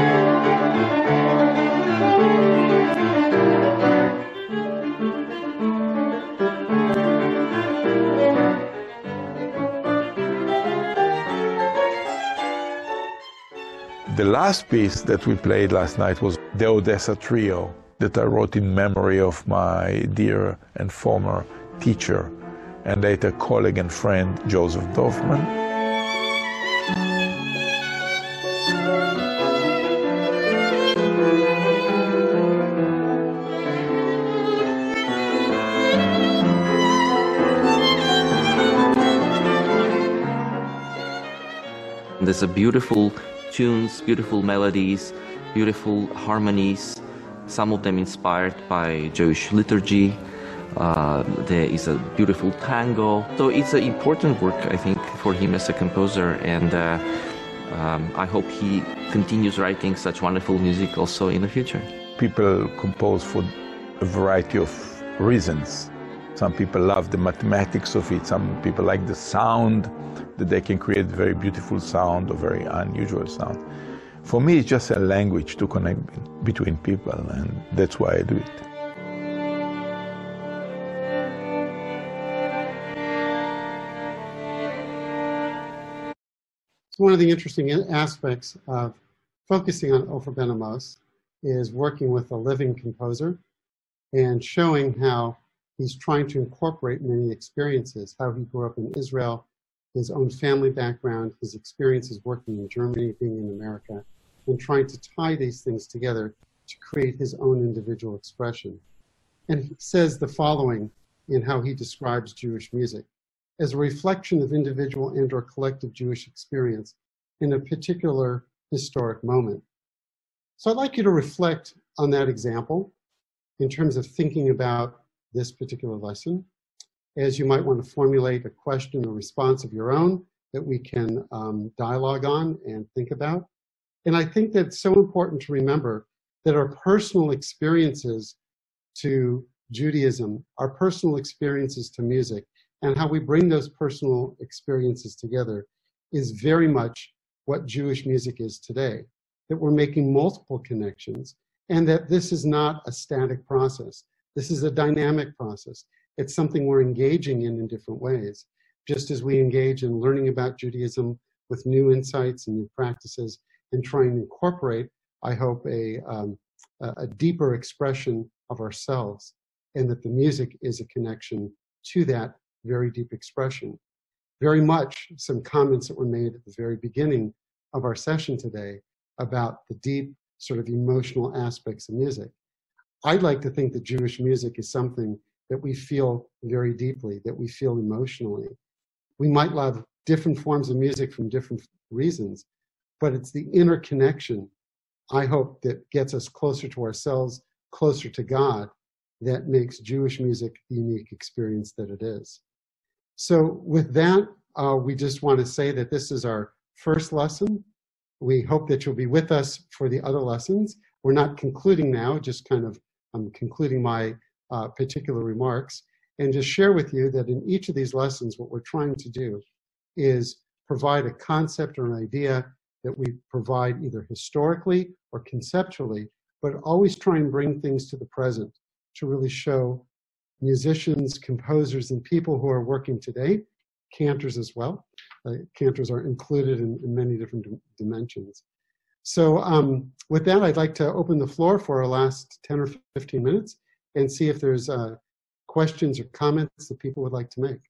The last piece that we played last night was the Odessa Trio that I wrote in memory of my dear and former teacher and later colleague and friend, Joseph Dorfman. There's a beautiful tunes, beautiful melodies, beautiful harmonies, some of them inspired by Jewish liturgy. Uh, there is a beautiful tango. So it's an important work, I think, for him as a composer, and uh, um, I hope he continues writing such wonderful music also in the future. People compose for a variety of reasons. Some people love the mathematics of it, some people like the sound, that they can create very beautiful sound or very unusual sound. For me, it's just a language to connect between people, and that's why I do it. One of the interesting aspects of focusing on Ofer Ben Amos is working with a living composer and showing how he's trying to incorporate many experiences, how he grew up in Israel, his own family background, his experiences working in Germany, being in America, and trying to tie these things together to create his own individual expression. And he says the following in how he describes Jewish music: as a reflection of individual and or collective Jewish experience in a particular historic moment. So I'd like you to reflect on that example in terms of thinking about this particular lesson, as you might want to formulate a question or response of your own that we can um, dialogue on and think about. And I think that it's so important to remember that our personal experiences to Judaism, our personal experiences to music, and how we bring those personal experiences together is very much what Jewish music is today, that we're making multiple connections, and that this is not a static process, This is a dynamic process. It's something we're engaging in in different ways. Just as we engage in learning about Judaism with new insights and new practices and trying to incorporate, I hope, a, um, a deeper expression of ourselves, and that the music is a connection to that very deep expression. Very much some comments that were made at the very beginning of our session today about the deep sort of emotional aspects of music. I'd like to think that Jewish music is something that we feel very deeply, that we feel emotionally. We might love different forms of music from different reasons, but it's the interconnection, I hope, that gets us closer to ourselves, closer to God, that makes Jewish music the unique experience that it is. So with that, uh, we just want to say that this is our first lesson. We hope that you'll be with us for the other lessons. We're not concluding now, just kind of I'm concluding my uh, particular remarks, and just share with you that in each of these lessons, what we're trying to do is provide a concept or an idea that we provide either historically or conceptually, but always try and bring things to the present to really show musicians, composers, and people who are working today, cantors as well. Uh, cantors are included in, in many different d- dimensions. So um, with that, I'd like to open the floor for our last ten or fifteen minutes and see if there's uh, questions or comments that people would like to make.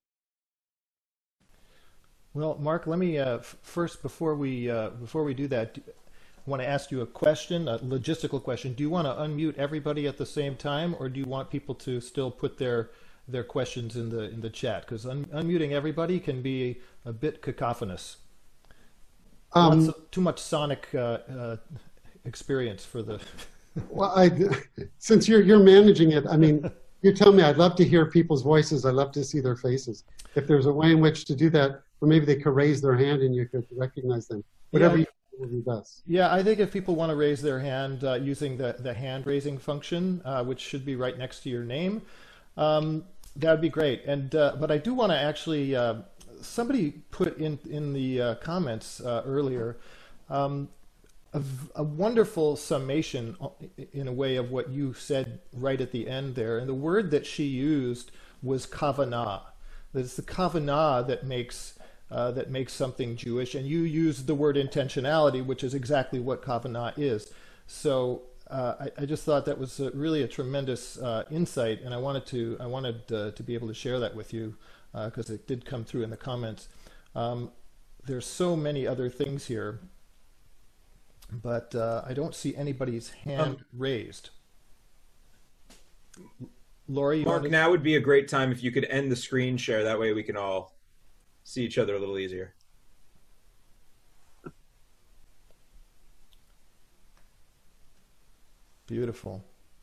Well, Mark, let me uh, f- first, before we uh, before we do that, I want to ask you a question, a logistical question. Do you want to unmute everybody at the same time, or do you want people to still put their their questions in the in the chat? Because un- unmuting everybody can be a bit cacophonous. Um, Lots of, too much sonic uh, uh, experience for the. Well, I, since you're you're managing it, I mean, you tell me. I'd love to hear people's voices. I'd love to see their faces. If there's a way in which to do that, or maybe they could raise their hand and you could recognize them. Whatever Yeah. you think will be best. Yeah, I think if people want to raise their hand uh, using the, the hand raising function, uh, which should be right next to your name, um, that would be great. And uh, but I do want to actually, uh, somebody put in in the uh, comments uh, earlier um, a, a wonderful summation in a way of what you said right at the end there. And the word that she used was kavanah. That it's the kavanah that makes Uh, that makes something Jewish, and you used the word intentionality, which is exactly what kavanah is. So uh, I, I just thought that was a, really a tremendous uh, insight, and I wanted to I wanted uh, to be able to share that with you because uh, it did come through in the comments. Um, there's so many other things here, but uh, I don't see anybody's hand um, raised. Lori, you Mark, wanna... now would be a great time if you could end the screen share. That way we can all see each other a little easier. Beautiful.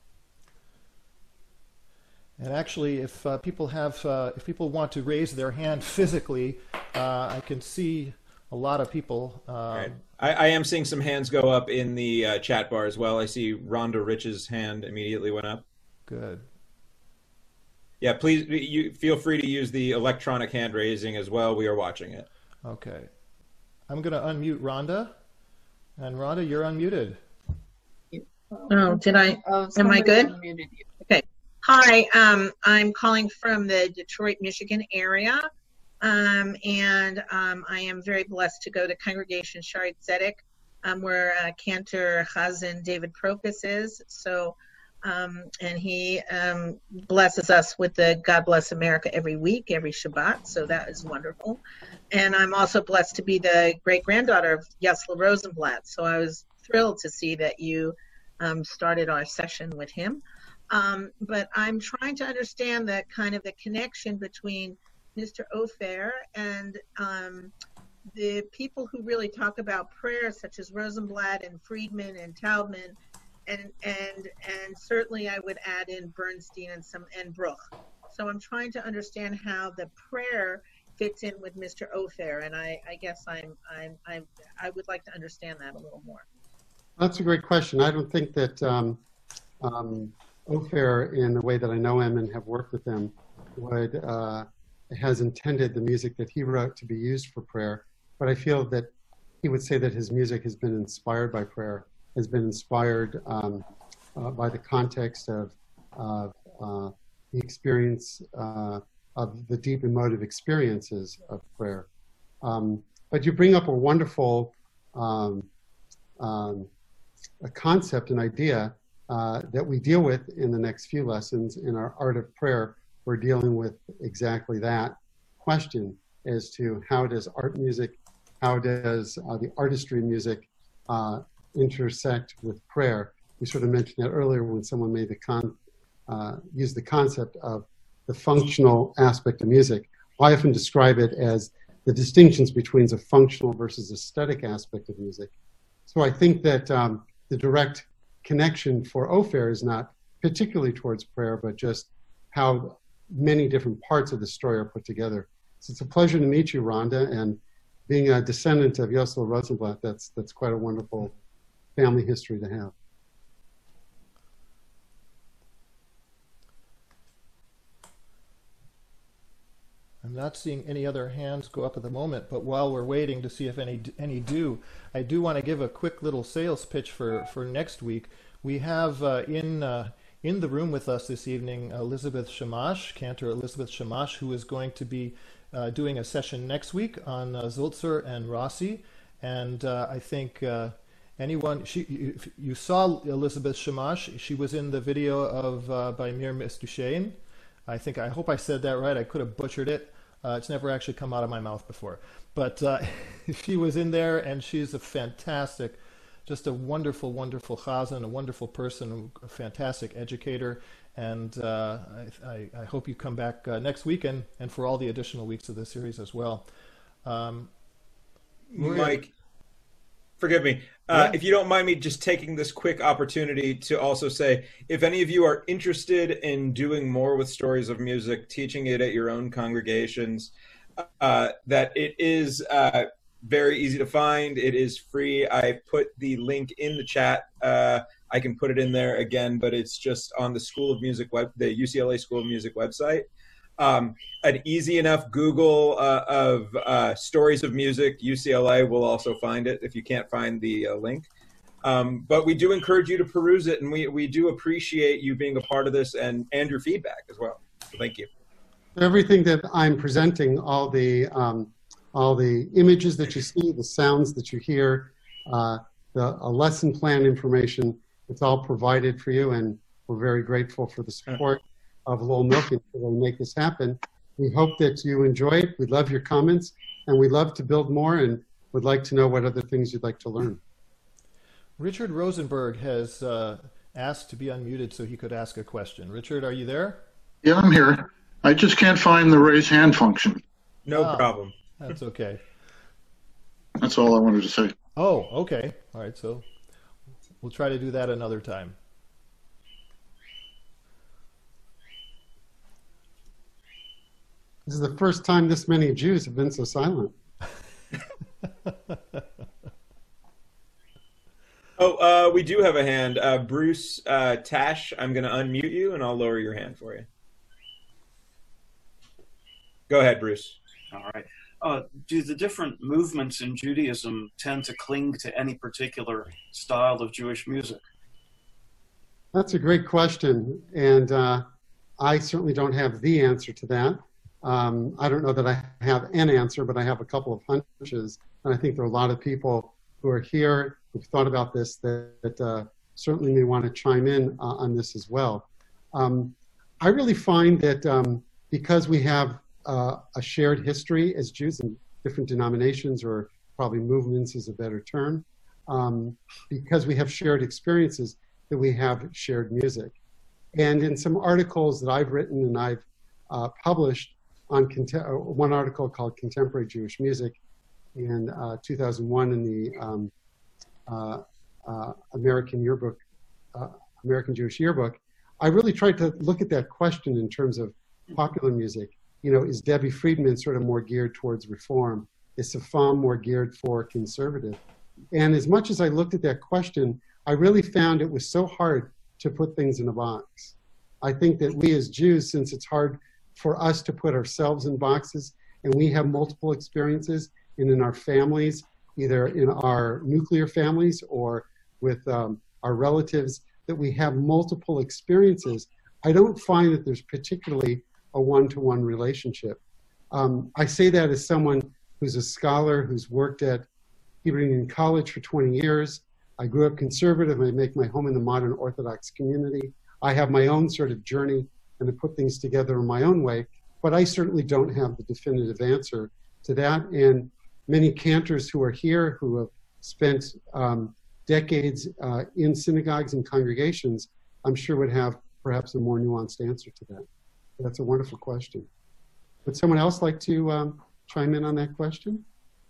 And actually, if uh, people have, uh, if people want to raise their hand physically, uh, I can see a lot of people. Um, right. I, I am seeing some hands go up in the uh, chat bar as well. I see Rhonda Rich's hand immediately went up. Good. Yeah, please you feel free to use the electronic hand raising as well. We are watching it. Okay. I'm going to unmute Rhonda. And Rhonda, you're unmuted. Oh, did I? Oh, am I good? Unmuted you. Okay. Hi, um, I'm calling from the Detroit, Michigan area. Um, and um, I am very blessed to go to Congregation Shari Tzedek, um, where uh, Cantor Chazan David Prokus is. So, um, and he um, blesses us with the God Bless America every week, every Shabbat. So that is wonderful. And I'm also blessed to be the great granddaughter of Yesla Rosenblatt. So I was thrilled to see that you um, started our session with him. Um, but I'm trying to understand the kind of the connection between Mister Ofer and um, the people who really talk about prayer, such as Rosenblatt and Friedman and Taubman, and and and certainly I would add in Bernstein and some and Bruch. So I'm trying to understand how the prayer fits in with Mister Ofer, and I, I guess I'm I'm I'm I would like to understand that a little more. That's a great question. I don't think that um, um, Ofer, in the way that I know him and have worked with him, would uh, has intended the music that he wrote to be used for prayer. But I feel that he would say that his music has been inspired by prayer, has been inspired um, uh, by the context of uh, uh, the experience uh, of the deep emotive experiences of prayer. Um, but you bring up a wonderful um, um, a concept, an idea uh, that we deal with in the next few lessons in our Art of Prayer. We're dealing with exactly that question as to how does art music, how does uh, the artistry of music uh, intersect with prayer. We sort of mentioned that earlier when someone made the con, uh, used the concept of the functional aspect of music. I often describe it as the distinctions between a functional versus aesthetic aspect of music. So I think that um, the direct connection for Ofer is not particularly towards prayer, but just how many different parts of the story are put together. So it's a pleasure to meet you, Rhonda, and being a descendant of Yossel Rosenblatt, that's, that's quite a wonderful family history to have. I'm not seeing any other hands go up at the moment, but while we're waiting to see if any any do, I do want to give a quick little sales pitch for, for next week. We have uh, in uh, in the room with us this evening Elizabeth Shamash, Cantor Elizabeth Shamash, who is going to be uh, doing a session next week on uh, Zulzer and Rossi. And uh, I think uh, anyone, she, if you saw Elizabeth Shamash, she was in the video of uh, by Mir Mestushain. I think, I hope I said that right. I could have butchered it. Uh, it's never actually come out of my mouth before. But uh, she was in there, and she's a fantastic, just a wonderful, wonderful chazan, a wonderful person, a fantastic educator. And uh, I, I, I hope you come back uh, next week and, and for all the additional weeks of the series as well. Um, Mike, forgive me. Uh, yeah. If you don't mind me just taking this quick opportunity to also say, if any of you are interested in doing more with Stories of Music, teaching it at your own congregations, uh, that it is uh, very easy to find. It is free. I put the link in the chat. Uh, I can put it in there again, but it's just on the School of Music web, the U C L A School of Music website. Um, an easy enough Google uh, of uh, Stories of Music, U C L A will also find it if you can't find the uh, link. Um, but we do encourage you to peruse it, and we, we do appreciate you being a part of this and, and your feedback as well. So thank you. Everything that I'm presenting, all the, um, all the images that you see, the sounds that you hear, uh, the a lesson plan information, it's all provided for you, and we're very grateful for the support of Lowell Milken to make this happen. We hope that you enjoy it. We'd love your comments, and we'd love to build more, and would like to know what other things you'd like to learn. Richard Rosenberg has uh, asked to be unmuted so he could ask a question. Richard, are you there? Yeah, I'm here. I just can't find the raise hand function. No oh, problem. That's okay. That's all I wanted to say. Oh, okay. All right, so we'll try to do that another time. This is the first time this many Jews have been so silent. oh, uh, we do have a hand. Uh, Bruce uh, Tash, I'm going to unmute you, and I'll lower your hand for you. Go ahead, Bruce. All right. Uh, do the different movements in Judaism tend to cling to any particular style of Jewish music? That's a great question, and uh, I certainly don't have the answer to that. Um, I don't know that I have an answer, but I have a couple of hunches, and I think there are a lot of people who are here who've thought about this that, that uh, certainly may want to chime in uh, on this as well. Um, I really find that um, because we have uh, a shared history as Jews in different denominations, or probably movements is a better term, um, because we have shared experiences, that we have shared music. And in some articles that I've written and I've uh, published, on one article called Contemporary Jewish Music in uh, two thousand one in the um, uh, uh, American Yearbook, uh, American Jewish Yearbook, I really tried to look at that question in terms of popular music. You know, is Debbie Friedman sort of more geared towards reform? Is Safam more geared for conservative? And as much as I looked at that question, I really found it was so hard to put things in a box. I think that we as Jews, since it's hard for us to put ourselves in boxes, and we have multiple experiences, and in our families, either in our nuclear families or with um, our relatives, that we have multiple experiences I don't find that there's particularly a one-to-one relationship. Um, I say that as someone who's a scholar, who's worked at Hebrew Union College for twenty years. I grew up conservative. I make my home in the modern Orthodox community. I have my own sort of journey and to put things together in my own way, but I certainly don't have the definitive answer to that. And many cantors who are here, who have spent um, decades uh, in synagogues and congregations, I'm sure would have perhaps a more nuanced answer to that. That's a wonderful question. Would someone else like to um, chime in on that question?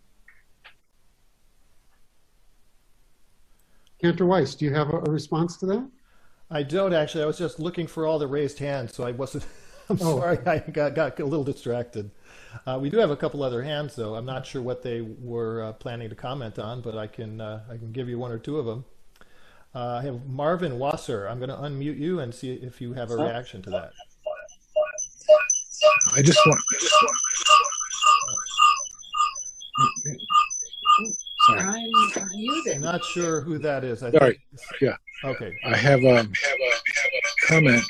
Cantor Weiss, do you have a, a response to that? I don't actually. I was just looking for all the raised hands, so I wasn't. I'm Oh. sorry, I got, got a little distracted. Uh, we do have a couple other hands, though. I'm not sure what they were uh, planning to comment on, but I can uh, I can give you one or two of them. Uh, I have Marvin Wasser. I'm going to unmute you and see if you have a reaction to that. I just want. I just want Sorry. I'm muted. I'm not sure who that is. I Sorry. think. Yeah. Okay. I have a comment.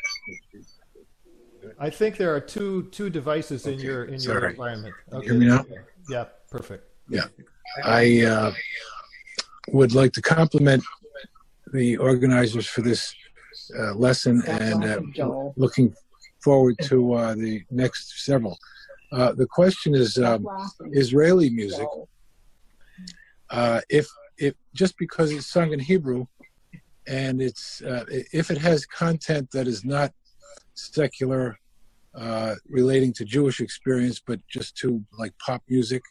I think there are two two devices in Okay, your in your sorry. environment. You Okay. hear me now? Yeah. Perfect. Yeah. I uh, would like to compliment the organizers for this uh, lesson and uh, looking forward to uh, the next several. Uh, the question is um, Israeli music. Uh, if if just because it's sung in Hebrew, and it's uh, if it has content that is not secular, uh, relating to Jewish experience, but just to like pop music,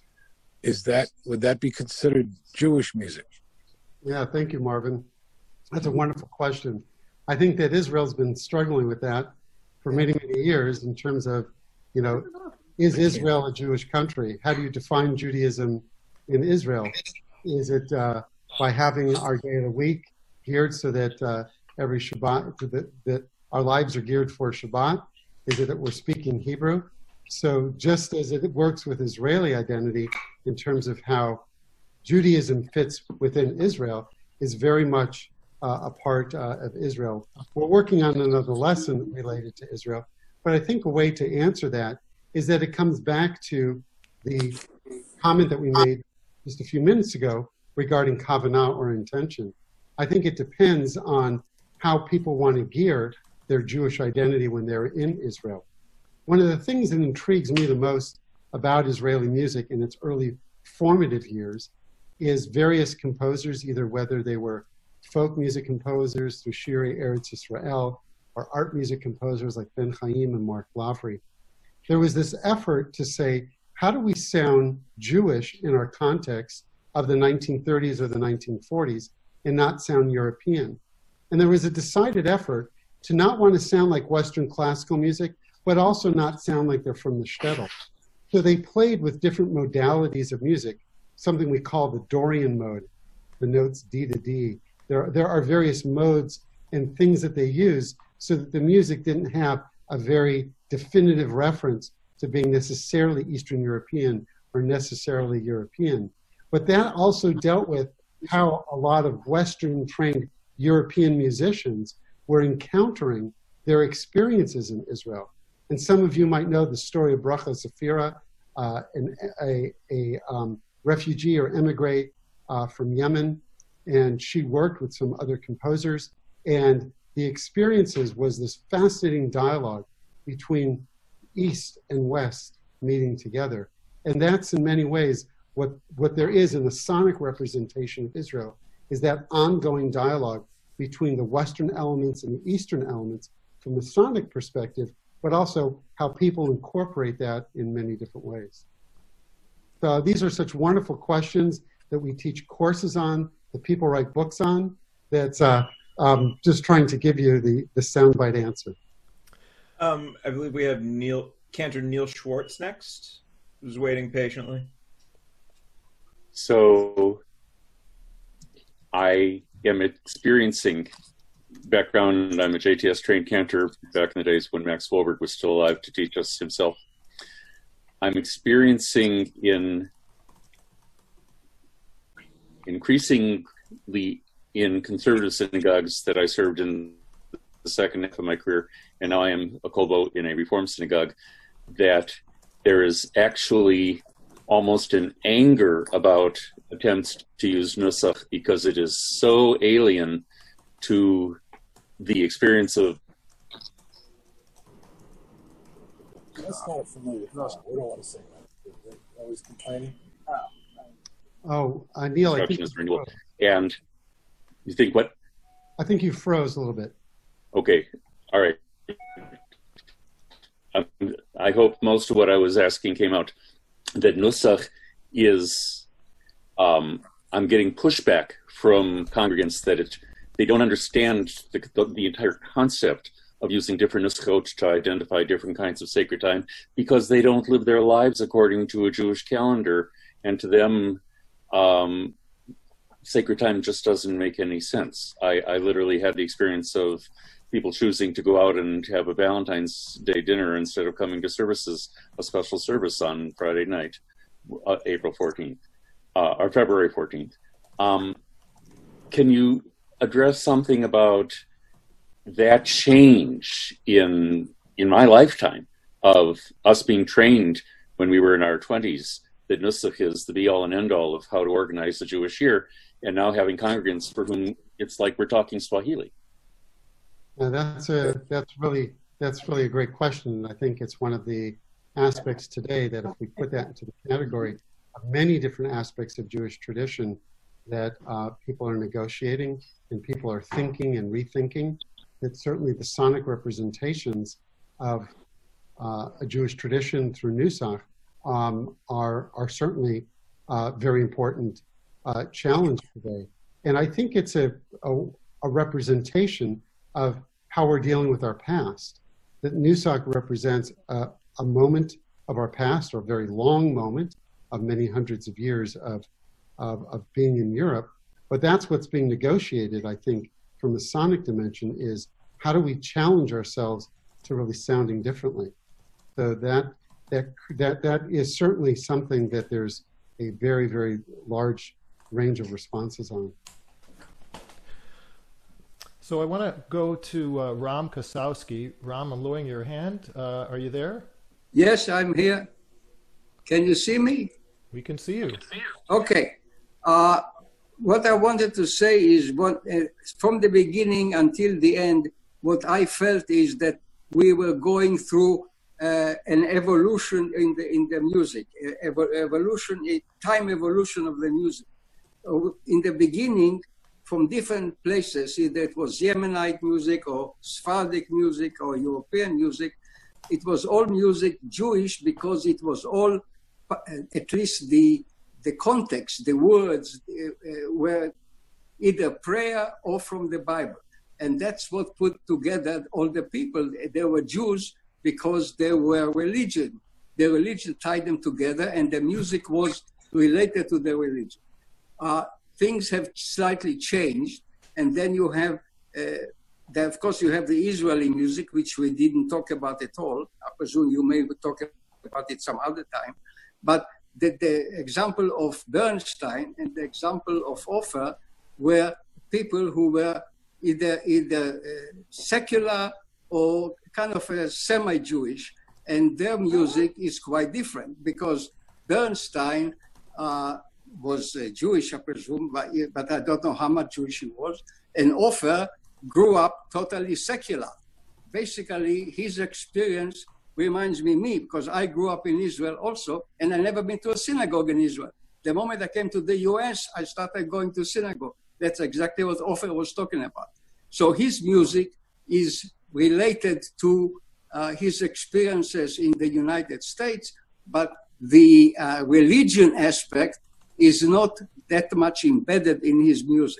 is that would that be considered Jewish music? Yeah, thank you, Marvin. That's a wonderful question. I think that Israel's been struggling with that for many, many years in terms of, you know, is Israel a Jewish country? How do you define Judaism in Israel? Is it uh, by having our day of the week geared so that uh, every Shabbat, that, that our lives are geared for Shabbat? Is it that we're speaking Hebrew? So just as it works with Israeli identity in terms of how Judaism fits within Israel, is very much uh, a part uh, of Israel. We're working on another lesson related to Israel, but I think a way to answer that is that it comes back to the comment that we made just a few minutes ago regarding kavanah or intention. I think it depends on how people want to gear their Jewish identity when they're in Israel. One of the things that intrigues me the most about Israeli music in its early formative years is various composers, either whether they were folk music composers through Shirei Eretz Yisrael or art music composers like Ben Chaim and Mark Lavry. There was this effort to say, how do we sound Jewish in our context of the nineteen thirties or the nineteen forties and not sound European? And there was a decided effort to not want to sound like Western classical music, but also not sound like they're from the shtetl. So they played with different modalities of music, something we call the Dorian mode, the notes D to D. There, there are various modes and things that they use so that the music didn't have a very definitive reference to being necessarily Eastern European or necessarily European. But that also dealt with how a lot of Western trained European musicians were encountering their experiences in Israel. And some of you might know the story of Bracha Zafira, uh, an, a, a um, refugee or emigre uh, from Yemen, and she worked with some other composers. And the experiences was this fascinating dialogue between East and West meeting together. And that's in many ways what, what there is in the sonic representation of Israel, is that ongoing dialogue between the Western elements and the Eastern elements from the sonic perspective, but also how people incorporate that in many different ways. So these are such wonderful questions that we teach courses on, that people write books on, that's uh, um, just trying to give you the, the soundbite answer. Um, I believe we have Neil, Cantor Neil Schwartz next, who's waiting patiently. So I am experiencing background. I'm a J T S trained cantor back in the days when Max Wolberg was still alive to teach us himself. I'm experiencing in increasingly in conservative synagogues that I served in the second half of my career, and now I am a kobo in a Reform synagogue, that there is actually almost an anger about attempts to use nusach because it is so alien to the experience of. That's not a familiar question. We don't want to say that. They're always complaining. Oh, uh, Neil, I think, renewal. And you think what? I think you froze a little bit. Okay, all right. Um, I hope most of what I was asking came out. That nusach is, um, I'm getting pushback from congregants that it, they don't understand the, the, the entire concept of using different nuschot to identify different kinds of sacred time because they don't live their lives according to a Jewish calendar, and to them, um, sacred time just doesn't make any sense. I, I literally had the experience of people choosing to go out and have a Valentine's Day dinner instead of coming to services, a special service on Friday night, uh, April fourteenth, uh, or February fourteenth. Um, can you address something about that change in in my lifetime of us being trained when we were in our twenties that nusach is the be-all and end-all of how to organize the Jewish year, and now having congregants for whom it's like we're talking Swahili? Now that's a that's really that's really a great question. I think it's one of the aspects today that if we put that into the category of many different aspects of Jewish tradition that uh, people are negotiating and people are thinking and rethinking, that certainly the sonic representations of uh, a Jewish tradition through nusach um, are are certainly uh, very important uh, challenge today. And I think it's a, a, a representation of how we're dealing with our past. That nusach represents a, a moment of our past, or a very long moment of many hundreds of years of, of, of being in Europe. But that's what's being negotiated, I think, from the sonic dimension, is how do we challenge ourselves to really sounding differently? So that that that that is certainly something that there's a very, very large range of responses on. So I want to go to uh, Ram Kosowski. Ram, I'm lowering your hand. Uh, are you there? Yes, I'm here. Can you see me? We can see you. Okay. Uh, what I wanted to say is, what, uh, from the beginning until the end, what I felt is that we were going through uh, an evolution in the in the music, ev evolution, a time evolution of the music. Uh, in the beginning, from different places, either it was Yemenite music or Sephardic music or European music, it was all music Jewish because it was all, at least the the context, the words uh, uh, were either prayer or from the Bible. And that's what put together all the people. They were Jews because they were religion. Their religion tied them together, and the music was related to their religion. Uh, things have slightly changed, and then you have, uh, the, of course, you have the Israeli music, which we didn't talk about at all. I presume you may talk about it some other time. But the, the example of Bernstein and the example of Ofer were people who were either, either uh, secular or kind of uh, semi-Jewish, and their music is quite different because Bernstein uh, was uh, Jewish, I presume, but, but I don't know how much Jewish he was, and Ofer grew up totally secular. Basically, his experience reminds me me because I grew up in Israel also, and I never been to a synagogue in Israel. The moment I came to the U S, I started going to synagogue. That's exactly what Ofer was talking about. So his music is related to uh, his experiences in the United States, but the uh, religion aspect is not that much embedded in his music.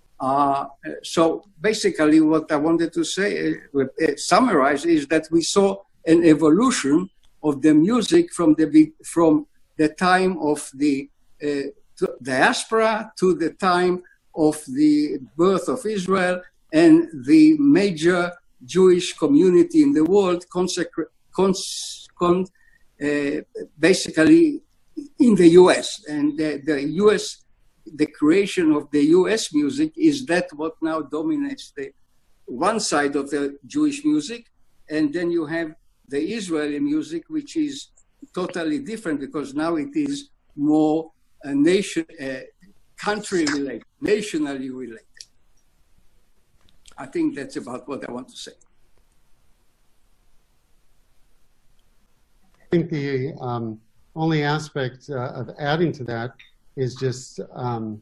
Uh, so basically what I wanted to say, uh, uh, summarize, is that we saw an evolution of the music from the, from the time of the uh, diaspora to the time of the birth of Israel, and the major Jewish community in the world consecrate, cons, con, uh, basically in the U S. And the, the U S, the creation of the U S music is that what now dominates the, one side of the Jewish music, and then you have the Israeli music, which is totally different because now it is more a nation, uh, country related, nationally related. I think that's about what I want to say. I think the um, only aspect uh, of adding to that is just um,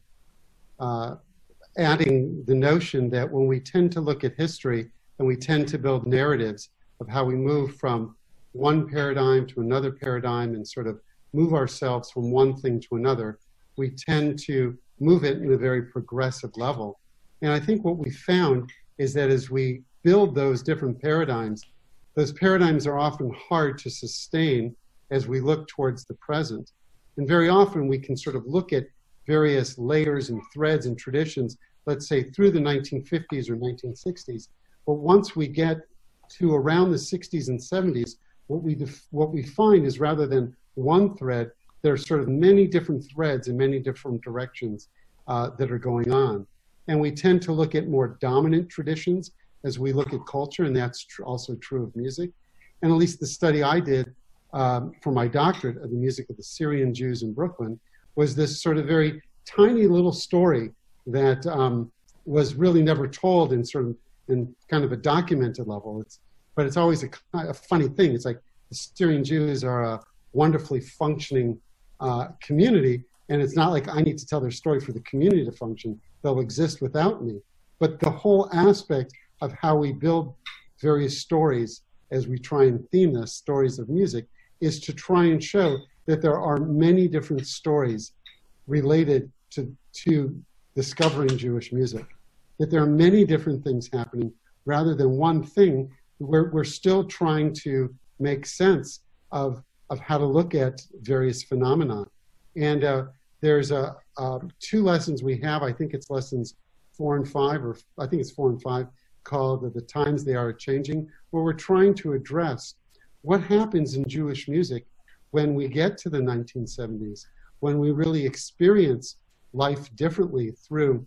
uh, adding the notion that when we tend to look at history and we tend to build narratives of how we move from one paradigm to another paradigm and sort of move ourselves from one thing to another, we tend to move it in a very progressive level. And I think what we found is that as we build those different paradigms, those paradigms are often hard to sustain as we look towards the present. And very often we can sort of look at various layers and threads and traditions, let's say through the nineteen fifties or nineteen sixties. But once we get to around the sixties and seventies, what we, what we find is rather than one thread, there are sort of many different threads in many different directions uh, that are going on. And we tend to look at more dominant traditions as we look at culture, and that's tr also true of music. And at least the study I did um, for my doctorate of the music of the Syrian Jews in Brooklyn was this sort of very tiny little story that um, was really never told in sort of in kind of a documented level. It's, but it's always a, a funny thing. It's like the Syrian Jews are a wonderfully functioning uh, community, and it's not like I need to tell their story for the community to function. They'll exist without me. But the whole aspect of how we build various stories as we try and theme this, stories of music, is to try and show that there are many different stories related to, to discovering Jewish music, that there are many different things happening rather than one thing. We're, we're still trying to make sense of, of how to look at various phenomena. And uh, there's a, uh, two lessons we have, I think it's lessons four and five, or I think it's four and five, called The Times They Are Changing, where we're trying to address what happens in Jewish music when we get to the nineteen seventies, when we really experience life differently through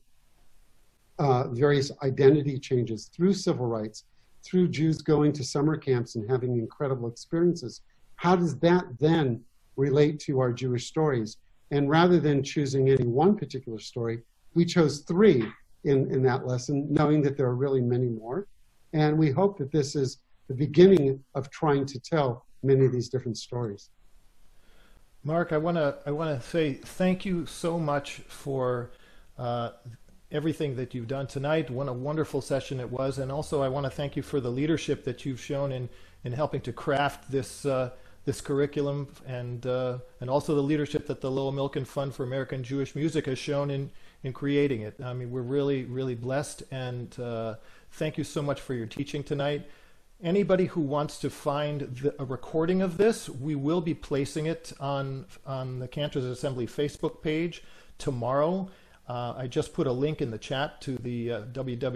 uh, various identity changes, through civil rights, through Jews going to summer camps and having incredible experiences. How does that then relate to our Jewish stories? And rather than choosing any one particular story, we chose three in, in that lesson, knowing that there are really many more. And we hope that this is the beginning of trying to tell many of these different stories. Mark, I want to I want to say thank you so much for uh, everything that you've done tonight. What a wonderful session it was. And also I want to thank you for the leadership that you've shown in, in helping to craft this uh, this curriculum, and uh, and also the leadership that the Lowell Milken Fund for American Jewish Music has shown in in creating it. I mean, we're really, really blessed, and uh, thank you so much for your teaching tonight. Anybody who wants to find the, a recording of this, we will be placing it on, on the Cantors Assembly Facebook page tomorrow. Uh, I just put a link in the chat to the uh,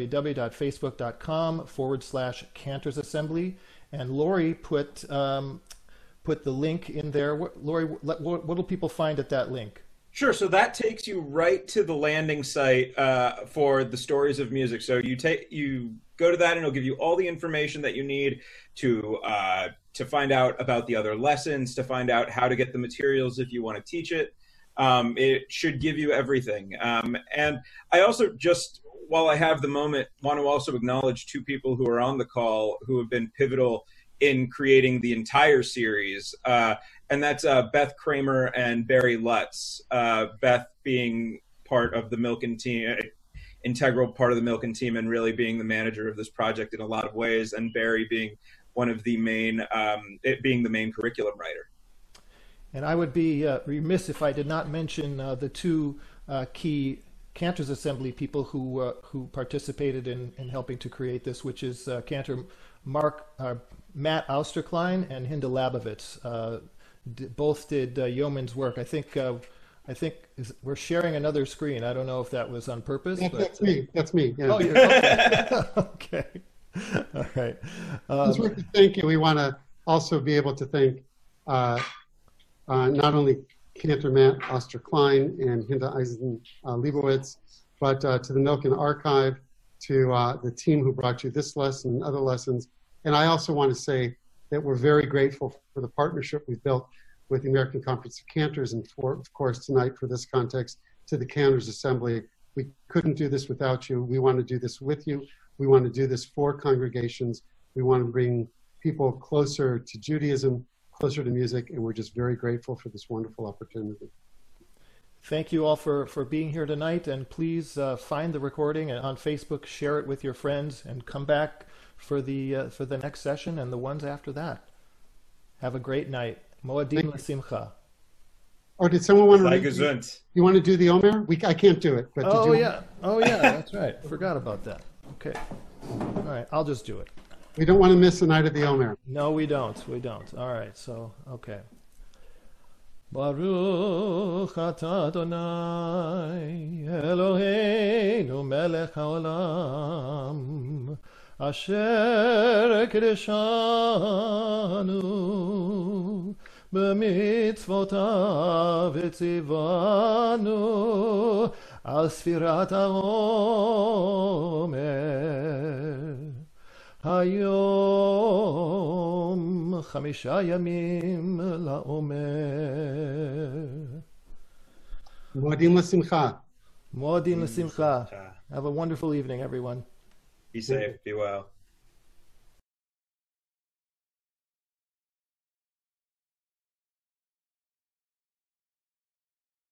www.facebook.com forward slash Cantors Assembly, and Lori put, um, put the link in there. What, Lori, what, what will people find at that link? Sure. So that takes you right to the landing site uh, for the Stories of Music. So you take you go to that, and it'll give you all the information that you need to uh, to find out about the other lessons, to find out how to get the materials if you want to teach it. Um, it should give you everything. Um, and I also just, while I have the moment, want to also acknowledge two people who are on the call who have been pivotal in creating the entire series. Uh, and that's uh, Beth Kramer and Barry Lutz. Uh, Beth being part of the Milken team, integral part of the Milken team, and really being the manager of this project in a lot of ways, and Barry being one of the main, um, it being the main curriculum writer. And I would be uh, remiss if I did not mention uh, the two uh, key Cantors Assembly people who uh, who participated in, in helping to create this, which is uh, Cantor Mark, uh, Matt Austerklein and Hinda Labovitz. Uh, both did uh, yeoman's work. I think uh, I think is, we're sharing another screen. I don't know if that was on purpose. That, but, that's me. That's me. Yeah. Oh, you're okay. Okay. All right. Um, Just want to thank you. We want to also be able to thank uh, uh, not only Cantor Matt Austerklein and Hinda Eisen uh, Leibowitz, but uh, to the Milken Archive, to uh, the team who brought you this lesson and other lessons. And I also want to say that we're very grateful for the partnership we've built with the American Conference of Cantors, and for, of course, tonight for this context, to the Cantors Assembly. We couldn't do this without you. We want to do this with you. We want to do this for congregations. We want to bring people closer to Judaism, closer to music, and we're just very grateful for this wonderful opportunity. Thank you all for, for being here tonight, and please uh, find the recording on Facebook, share it with your friends, and come back for the uh, for the next session and the ones after that. Have a great night. Moadim l'simcha. Or did someone want to Sei read? gesund. You want to do the Omer? We, I can't do it. But Oh did you, yeah, oh yeah, that's right. Forgot about that. Okay, all right, I'll just do it. We don't want to miss the night of the Omer. No, we don't. We don't. All right. So, okay. Baruch atah Adonai Eloheinu melech haolam asher kiddushanu b'mitzvotav etzivanu al sfirat haomer Hayom Chamisha Yamim La'omer. Moadim l'simcha. Moadim l'simcha. Have a wonderful evening, everyone. Be safe. Be well.